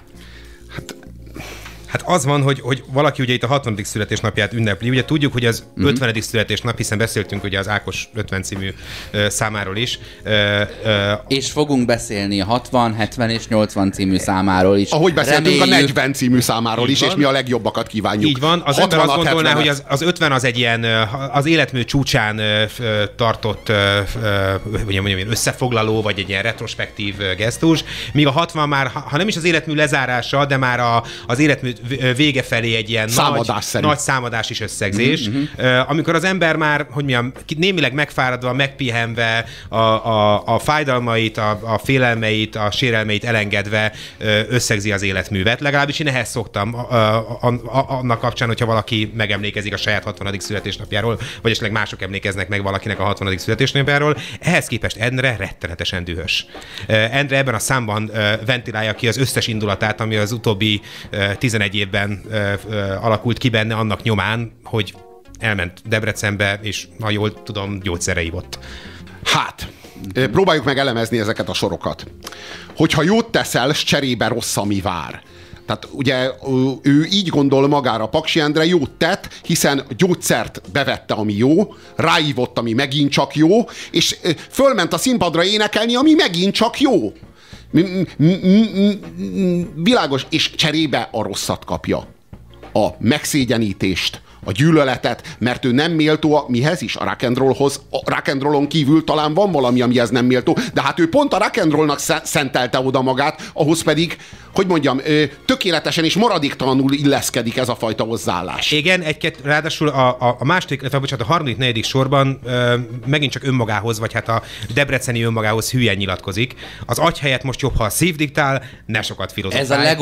Hát az van, hogy valaki ugye itt a 60. születésnapját ünnepli. Ugye tudjuk, hogy az 50. születésnap, hiszen beszéltünk ugye az Ákos 50 című számáról is. És fogunk beszélni a 60, 70 és 80 című számáról is. Ahogy beszéltünk a 40 című számáról is, és mi a legjobbakat kívánjuk. Így van. Az ember azt gondolná, hogy az 50 az egy ilyen az életmű csúcsán tartott összefoglaló, vagy egy ilyen retrospektív gesztus, míg a 60 már, ha nem is az életmű lezárása, de már az életmű vége felé egy ilyen nagy számadás és összegzés. Amikor az ember már, hogy mondjam, némileg megfáradva, megpihenve, a fájdalmait, a félelmeit, a sérelmeit elengedve összegzi az életművet. Legalábbis én ehhez szoktam annak kapcsán, hogyha valaki megemlékezik a saját 60. születésnapjáról, vagy esetleg mások emlékeznek meg valakinek a 60. születésnapjáról. Ehhez képest Endre rettenetesen dühös. Endre ebben a számban ventilálja ki az összes indulatát, ami az utóbbi 11 évben alakult ki benne annak nyomán, hogy elment Debrecenbe, és ha jól tudom, gyógyszerre ivott. Hát, próbáljuk meg elemezni ezeket a sorokat. Hogyha jót teszel, s cserébe rossz, ami vár. Tehát ugye ő így gondol magára, Paksi Endre jót tett, hiszen gyógyszert bevette, ami jó, ráívott, ami megint csak jó, és fölment a színpadra énekelni, ami megint csak jó. Világos, és cserébe a rosszat kapja. A megszégyenítést, a gyűlöletet, mert ő nem méltó mihez is? A rock and rollhoz. A rock and rollon kívül talán van valami, amihez nem méltó, de hát ő pont a rock and rollnak szentelte oda magát, ahhoz pedig, hogy mondjam, tökéletesen és maradéktalanul illeszkedik ez a fajta hozzáállás. Igen, ráadásul a második, a harmadik, negyedik sorban megint csak önmagához, vagy hát a debreceni önmagához hülyen nyilatkozik. Az agy helyett most jobb, ha a szív diktál, ne sokat filozofál.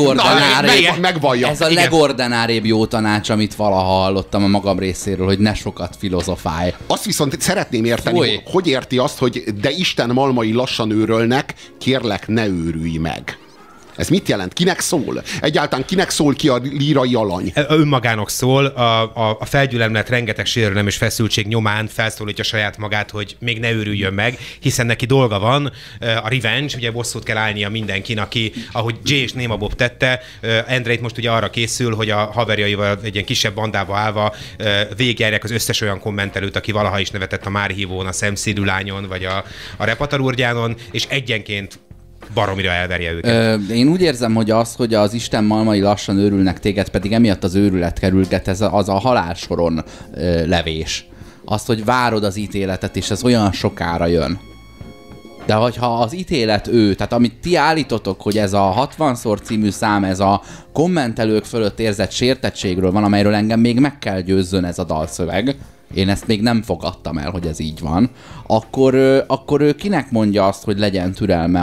Ez a legordinárébb jó tanács, amit valaha hallottam a magam részéről, hogy ne sokat filozofálj. Azt viszont szeretném érteni, hogy érti azt, hogy de Isten malmai lassan őrölnek, kérlek, ne őrülj meg. Ez mit jelent? Kinek szól? Egyáltalán kinek szól ki a lírai alany? Önmagának szól, a felgyülemlet rengeteg sérelem és feszültség nyomán felszólítja saját magát, hogy még ne őrüljön meg, hiszen neki dolga van, a revenge, ugye bosszút kell állnia mindenkin, aki, ahogy Jay és Néma Bob tette, Endreit most ugye arra készül, hogy a haverjaival egy ilyen kisebb bandába állva végigjárják az összes olyan kommentelőt, aki valaha is nevetett a Márhívón, a Szemszídű lányon, vagy a Repatarúrgyánon, és egyenként baromira elverje őket. Én úgy érzem, hogy az Isten malmai lassan őrülnek, téged pedig emiatt az őrület kerülget, az a halálsoron levés. Azt, hogy várod az ítéletet, és ez olyan sokára jön. De hogyha az ítélet ő, tehát amit ti állítotok, hogy ez a 60-szor című szám, ez a kommentelők fölött érzett sértettségről van, amelyről engem még meg kell győzzön ez a dalszöveg, én ezt még nem fogadtam el, hogy ez így van, akkor ő kinek mondja azt, hogy legyen türelme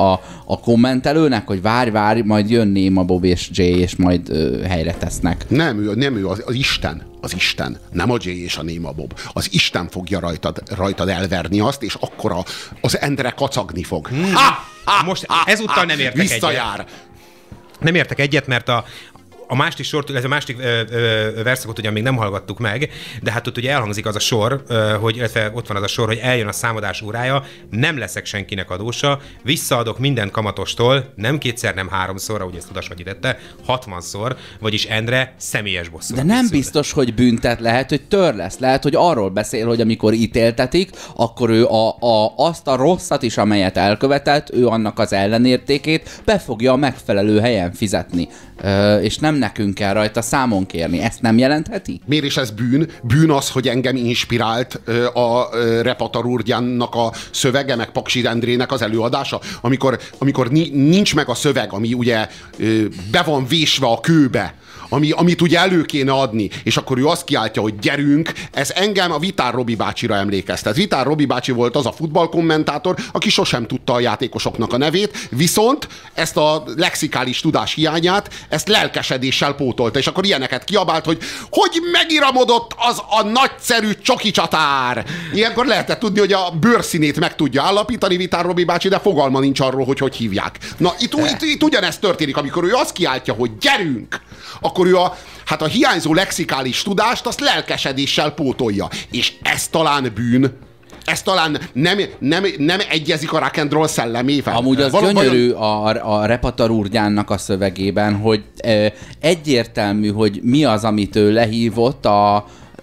a kommentelőnek, hogy várj, majd jön Néma Bob és Jay, és majd helyre tesznek. Nem ő, az Isten. Az Isten, nem a Jay és a Néma Bob. Az Isten fogja rajtad elverni azt, és akkor az Endre kacagni fog. Most ezúttal nem értek Visszajár. egyet. Nem értek egyet, mert a másik sort, ez a másik verszakot ugyan még nem hallgattuk meg, de hát ott ugye elhangzik az a sor, illetve ott van az a sor, hogy eljön a számadás órája, nem leszek senkinek adósa, visszaadok minden kamatostól, nem kétszer, nem háromszor, ahogy ezt Udas tette, 60-szor, vagyis Endre személyes bosszú. De nem biztos, hogy büntet, lehet, hogy tör lesz. Lehet, hogy arról beszél, hogy amikor ítéltetik, akkor ő azt a rosszat is, amelyet elkövetett, ő annak az ellenértékét be fogja a megfelelő helyen fizetni. És nem nekünk kell rajta számon kérni. Ezt nem jelentheti? Miért is ez bűn? Bűn az, hogy engem inspirált a Repatarúrgyánnak a szövege, meg Paksi Endrének az előadása, amikor nincs meg a szöveg, ami ugye be van vésve a kőbe, amit ugye elő kéne adni, és akkor ő azt kiáltja, hogy gyerünk, ez engem a Vitár Robi bácsira emlékeztet. Vitár Robi bácsi volt az a futballkommentátor, aki sosem tudta a játékosoknak a nevét, viszont ezt a lexikális tudás hiányát, ezt lelkesedéssel pótolta, és akkor ilyeneket kiabált, hogy megiramodott az a nagyszerű csoki csatár. Ilyenkor lehetett tudni, hogy a bőrszínét meg tudja állapítani Vitár Robi bácsi, de fogalma nincs arról, hogy hívják. Na, itt ugyanezt történik, amikor ő azt kiáltja, hogy gyerünk, akkor ő a hiányzó lexikális tudást azt lelkesedéssel pótolja. És ez talán bűn. Ez talán nem egyezik a rock and roll szellemével. Amúgy az gyönyörű a Repatarúrgyánnak a szövegében, hogy egyértelmű, hogy mi az, amit ő lehívott a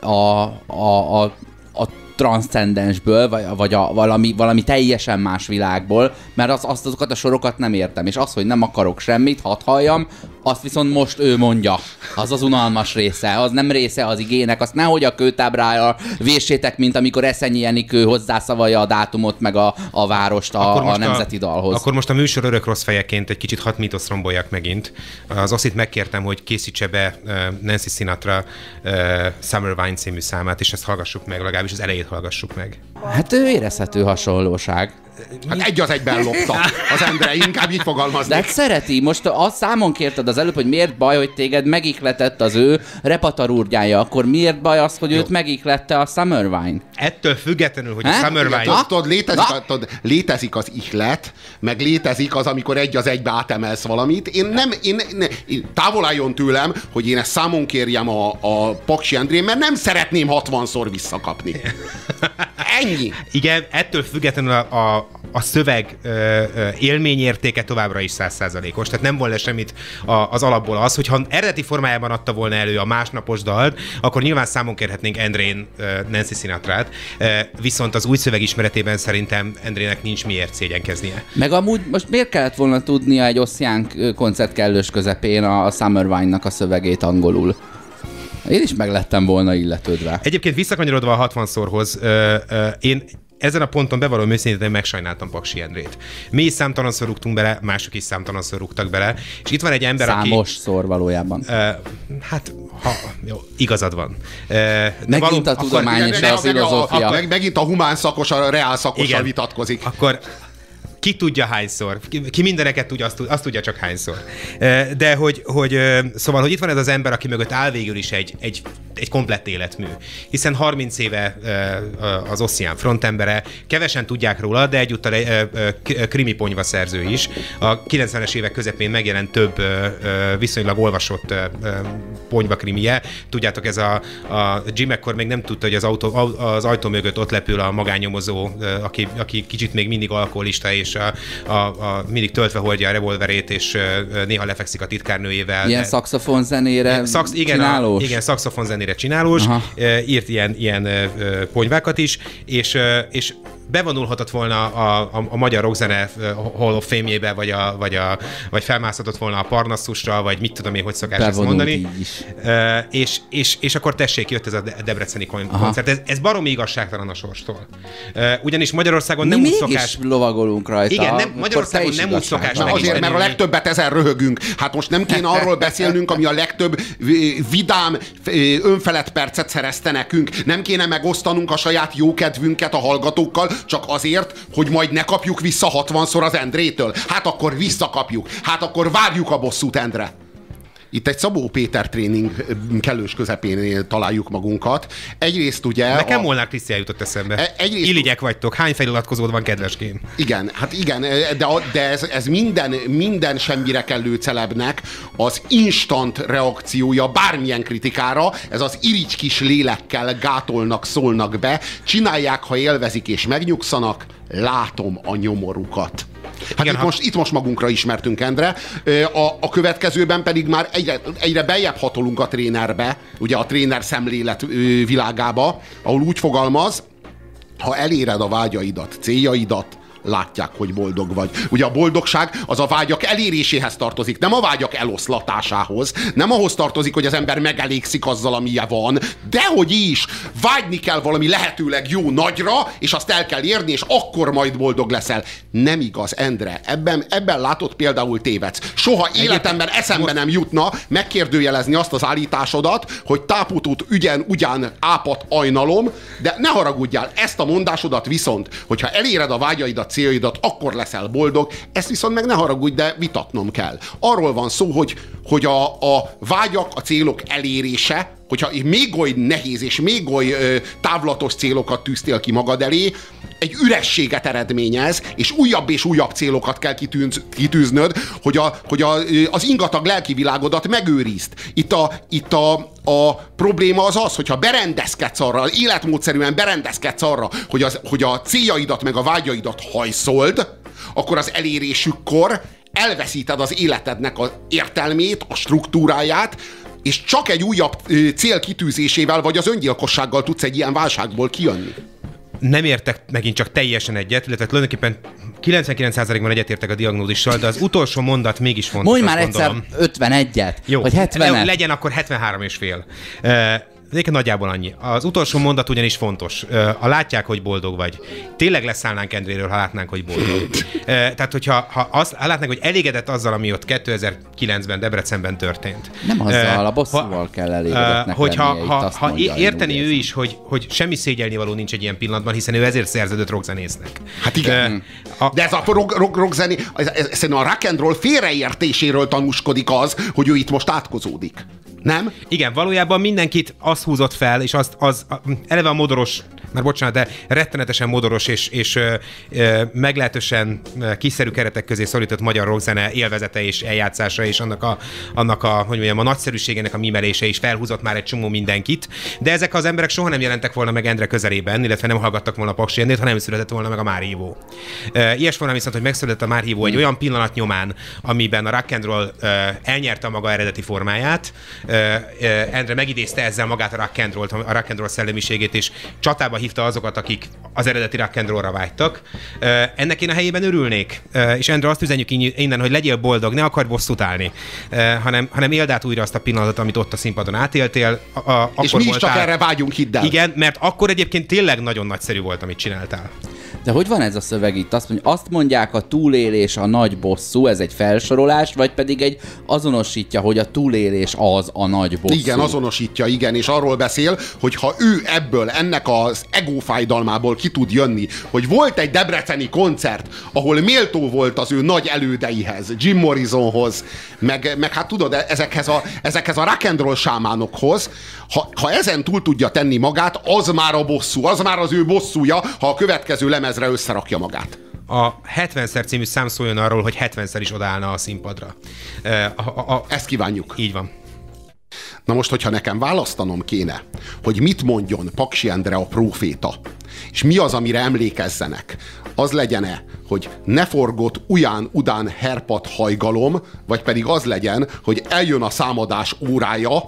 transzcendensből, vagy valami teljesen más világból, mert azokat a sorokat nem értem. És az, hogy nem akarok semmit, hadd halljam, azt viszont most ő mondja. Az az unalmas része, az nem része az igének, azt nehogy a kőtábrára véssétek, mint amikor Eszenyi Enikő hozzászavalja a dátumot, meg a várost a nemzeti dalhoz. Akkor most a műsor örök rossz fejeként egy kicsit 6 mítoszt romboljak megint. Az Oszit megkértem, hogy készítse be Nancy Sinatra Summer Wine című számát, és ezt hallgassuk meg, legalábbis az elejét hallgassuk meg. Hát ő érezhető hasonlóság. Hát egy az egyben lopta az Endre, inkább így fogalmazni. De hát szereti, most azt számon kérted az előbb, hogy miért baj, hogy téged megikletett az ő Repatarúrgyája, akkor miért baj az, hogy őt megiklette a Summer Wine? Ettől függetlenül, hogy a Summer Wine... Létezik az ihlet, meg létezik az, amikor egy az egybe átemelsz valamit. Én távol álljon tőlem, hogy én ezt számon kérjem a Paksi Endrén, mert nem szeretném 60-szor visszakapni. Ennyi. Igen, ettől függetlenül a szöveg élményértéke továbbra is 100%-os, tehát nem volna semmit az alapból az, hogyha eredeti formájában adta volna elő a másnapos dalt, akkor nyilván számon kérhetnénk Endrén Nancy Sinatrát, viszont az új szöveg ismeretében szerintem Endrének nincs miért szégyenkeznie. Meg amúgy most miért kellett volna tudnia egy Ossian koncert kellős közepén a Summer Wine-nak a szövegét angolul? Én is meg lettem volna illetődve. Egyébként visszakanyarodva a 60-szorhoz, én ezen a ponton bevallom őszintén megsajnáltam Paksi Endrét. Mi is számtalanszor rúgtunk bele, mások is számtalanszor rúgtak bele, és itt van egy ember, Számosszor valójában. Jó, igazad van. Megint a tudomány és a filozófia. Megint a humán szakos, a reál szakossal vitatkozik. Akkor ki tudja hányszor? Ki mindeneket tudja, azt tudja csak hányszor. De szóval, hogy itt van ez az ember, aki mögött áll végül is egy komplett életmű. Hiszen 30 éve az Ossian frontembere, kevesen tudják róla, de egyúttal krimi ponyva szerző is. A 90-es évek közepén megjelent több viszonylag olvasott ponyva krimije. Tudjátok, ez a Jim ekkor még nem tudta, hogy az ajtó mögött ott lepül a magánnyomozó, aki kicsit még mindig alkoholista, és mindig töltve hordja a revolverét, és néha lefekszik a titkárnőjével. Ilyen szaxofonzenére csinálós? Igen, szaxofonzenére csinálós. Írt ilyen ponyvákat is, és bevonulhatott volna a magyar rockzene Hall of Fame-jébe, vagy felmászhatott volna a Parnasszusra, vagy mit tudom én, hogy szokás ezt mondani. És akkor tessék, jött ez a debreceni koncert. Ez baromi igazságtalan a sorstól. Ugyanis Magyarországon nem úgy szokás... lovagolunk rajta. Igen, Magyarországon nem úgy szokás meg. Azért, mert a legtöbbet ezen röhögünk. Hát most nem kéne arról beszélnünk, ami a legtöbb vidám, önfelett percet szerezte nekünk. Nem kéne megosztanunk a saját jókedvünket a hallgatókkal, csak azért, hogy majd ne kapjuk vissza 60-szor az Endrétől. Hát akkor visszakapjuk. Hát akkor várjuk a bosszút, Endre. Itt egy Szabó Péter tréning kellős közepén találjuk magunkat. Egyrészt ugye... Nekem Molnár Krisztián jutott eszembe. Irigyek vagytok. Hány feliratkozód van, kedveském? Igen, hát igen, de ez minden semmire kellő celebnek az instant reakciója bármilyen kritikára. Ez az irigy kis lélekkel gátolnak, szólnak be, csinálják, ha élvezik és megnyugszanak, látom a nyomorukat. Hát igen, itt most magunkra ismertünk, Endre. A következőben pedig már egyre beljebb hatolunk a trénerbe, ugye a tréner szemlélet világába, ahol úgy fogalmaz, ha eléred a vágyaidat, céljaidat, látják, hogy boldog vagy. Ugye a boldogság az a vágyak eléréséhez tartozik, nem a vágyak eloszlatásához, nem ahhoz tartozik, hogy az ember megelégszik azzal, amilyen van, dehogy is, vágyni kell valami lehetőleg jó nagyra, és azt el kell érni, és akkor majd boldog leszel. Nem igaz, Endre. Ebben látod, például tévedsz. Soha életemben eszembe nem jutna megkérdőjelezni azt az állításodat, hogy táputót ugyan ápat ajnalom, de ne haragudjál, ezt a mondásodat viszont, hogyha eléred a vágyaidat, céljaidat, akkor leszel boldog, ezt viszont meg ne haragudj, de vitatnom kell. Arról van szó, hogy a vágyak, a célok elérése, hogyha még oly nehéz és még oly távlatos célokat tűztél ki magad elé, egy ürességet eredményez, és újabb célokat kell kitűznöd, hogy az ingatag lelkivilágodat megőrizd. Itt a probléma az, hogyha berendezkedsz arra, életmódszerűen berendezkedsz arra, hogy a céljaidat meg a vágyaidat hajszold, akkor az elérésükkor elveszíted az életednek az értelmét, a struktúráját, és csak egy újabb cél kitűzésével vagy az öngyilkossággal tudsz egy ilyen válságból kijönni. Nem értek megint csak teljesen egyet, illetve tulajdonképpen 99%-ban egyetértek a diagnózissal, de az utolsó mondat mégis fontos. Mondj már egyszer 51-et, jó, vagy 70-et. Legyen akkor 73,5. Egyébként nagyjából annyi. Az utolsó mondat ugyanis fontos. Látják, hogy boldog vagy. Tényleg leszállnánk Endréről, ha látnánk, hogy boldog. Tehát, hogyha látnánk, hogy elégedett azzal, ami ott 2009-ben Debrecenben történt. Nem azzal, a bosszúval kell elégedettnek ha érteni ő is, hogy semmi szégyelnivaló nincs egy ilyen pillanatban, hiszen ő ezért szerződött rockzenésznek. Hát igen. De ez a rockzené, szerintem a rock and roll félreértéséről tanúskodik az, hogy ő itt most átkozódik. Nem? Igen, valójában mindenkit azt húzott fel, és eleve a modoros, már bocsánat, de rettenetesen modoros és meglehetősen kiszerű keretek közé szorított magyar rockzene élvezete és eljátszása, és annak a nagyszerűségének a mimelése is felhúzott már egy csomó mindenkit, de ezek az emberek soha nem jelentek volna meg Endre közelében, illetve nem hallgattak volna Paksi Endrét, ha nem született volna meg a Márhívó. Ilyes volna viszont, hogy megszületett a Márhívó egy olyan pillanat nyomán, amiben a rock and roll elnyerte a maga eredeti formáját. Endre megidézte ezzel magát a rock and roll szellemiségét, és csatába hívta azokat, akik az eredeti rock and rollra vágytak. Ennek én a helyében örülnék, és Endre, azt üzenjük innen, hogy legyél boldog, ne akarj bosszút állni, hanem éld át újra azt a pillanatot, amit ott a színpadon átéltél. És mi is csak erre vágyunk, hidd el. Igen, mert akkor egyébként tényleg nagyon nagyszerű volt, amit csináltál. De hogy van ez a szöveg itt? Azt mondják, a túlélés a nagy bosszú, ez egy felsorolás, vagy pedig egy azonosítja, hogy a túlélés az a nagy bosszú? Igen, azonosítja, igen, és arról beszél, hogy ha ő ebből, ennek az egófájdalmából ki tud jönni, hogy volt egy debreceni koncert, ahol méltó volt az ő nagy elődeihez, Jim Morrisonhoz, meg hát tudod, ezekhez a rock and roll sámánokhoz, ha ezen túl tudja tenni magát, az már a bosszú, az már az ő bosszúja, ha a következő lemezre összerakja magát. A 70-szer című szám szóljon arról, hogy 70-szer is odaállna a színpadra. Ezt kívánjuk. Így van. Na most, hogyha nekem választanom kéne, hogy mit mondjon Paksi Endre a próféta, és mi az, amire emlékezzenek, az legyen-e, hogy ne forgott udán herpat hajgalom, vagy pedig az legyen, hogy eljön a számadás órája,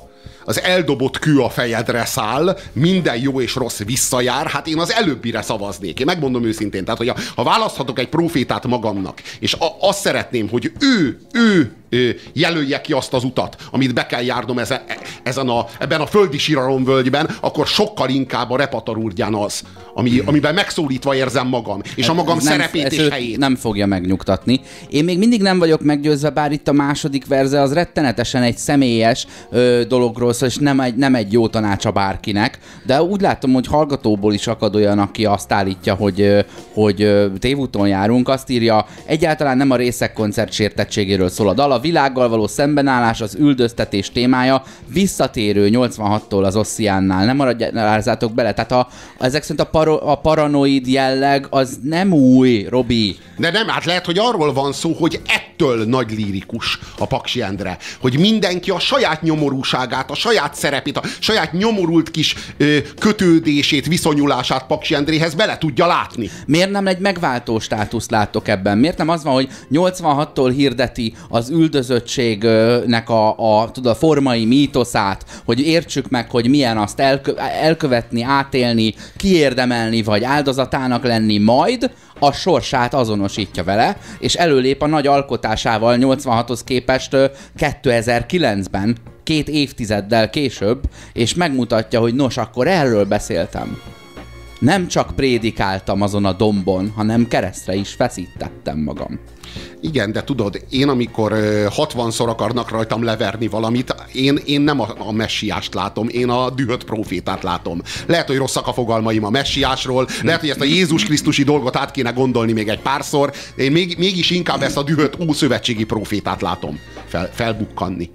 az eldobott kő a fejedre száll, minden jó és rossz visszajár, hát én az előbbire szavaznék. Én megmondom őszintén, tehát hogy ha választhatok egy profétát magamnak, és azt szeretném, hogy ő jelölje ki azt az utat, amit be kell járnom ebben a földi síralomvölgyben, akkor sokkal inkább a Repatarúrgyán az, amiben megszólítva érzem magam, és a magam szerepét és helyét. Nem fogja megnyugtatni. Én még mindig nem vagyok meggyőzve, bár itt a második verze az rettenetesen egy személyes dologról szól, és nem egy jó tanácsa bárkinek, de úgy látom, hogy hallgatóból is akad olyan, aki azt állítja, hogy tévúton járunk, azt írja, egyáltalán nem a részek koncert sértettségéről szól a dal, a világgal való szembenállás, az üldöztetés témája, visszatérő 86-tól az Ossiannál, nem maradjátok bele, tehát ezek szerint a paranoid jelleg az nem új, Robi. De nem, hát lehet, hogy arról van szó, hogy ettől nagy lírikus a Paksi Endre, hogy mindenki a saját nyomorúságát, a saját szerepét, a saját nyomorult kis kötődését, viszonyulását Paksi Endréhez bele tudja látni. Miért nem egy megváltó státuszt láttok ebben? Miért nem az van, hogy 86-tól hirdeti az üldözöttségnek a formai mítoszát, hogy értsük meg, hogy milyen azt elkövetni, átélni, kiérdemelni, vagy áldozatának lenni, majd a sorsát azonosítja vele, és előlép a nagy alkotásával 86-hoz képest 2009-ben, 2 évtizeddel később, és megmutatja, hogy nos, akkor erről beszéltem. Nem csak prédikáltam azon a dombon, hanem keresztre is feszítettem magam. Igen, de tudod, én amikor 60-szor akarnak rajtam leverni valamit, én nem a messiást látom, én a dühött profétát látom. Lehet, hogy rosszak a fogalmaim a messiásról, lehet, hogy ezt a Jézus Krisztusi dolgot át kéne gondolni még egy párszor, de én mégis inkább ezt a dühött ószövetségi profétát látom felbukkanni.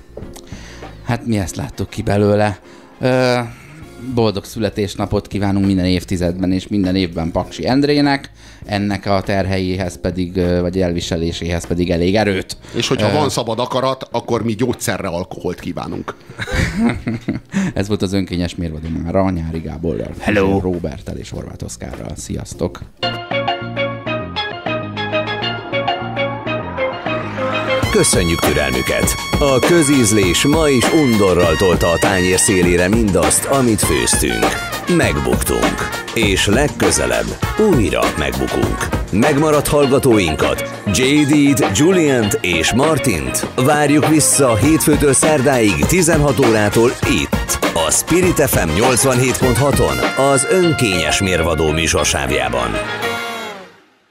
Hát mi ezt láttuk ki belőle. Boldog születésnapot kívánunk minden évtizedben és minden évben Paksi Endrének, ennek a terheihez pedig, vagy elviseléséhez pedig elég erőt. És hogyha van szabad akarat, akkor mi gyógyszerre alkoholt kívánunk. Ez volt az önkényes mérvadó mára, Nyári Gáborral, Hello. Róberttel és Horváth Oszkárral. Sziasztok! Köszönjük türelmüket! A közízlés ma is undorral tolta a tányér szélére mindazt, amit főztünk. Megbuktunk. És legközelebb újra megbukunk. Megmaradt hallgatóinkat, JD-t, Juliant és Martint várjuk vissza hétfőtől szerdáig 16 órától itt, a Spirit FM 87.6-on, az önkényes mérvadó műsorsávjában.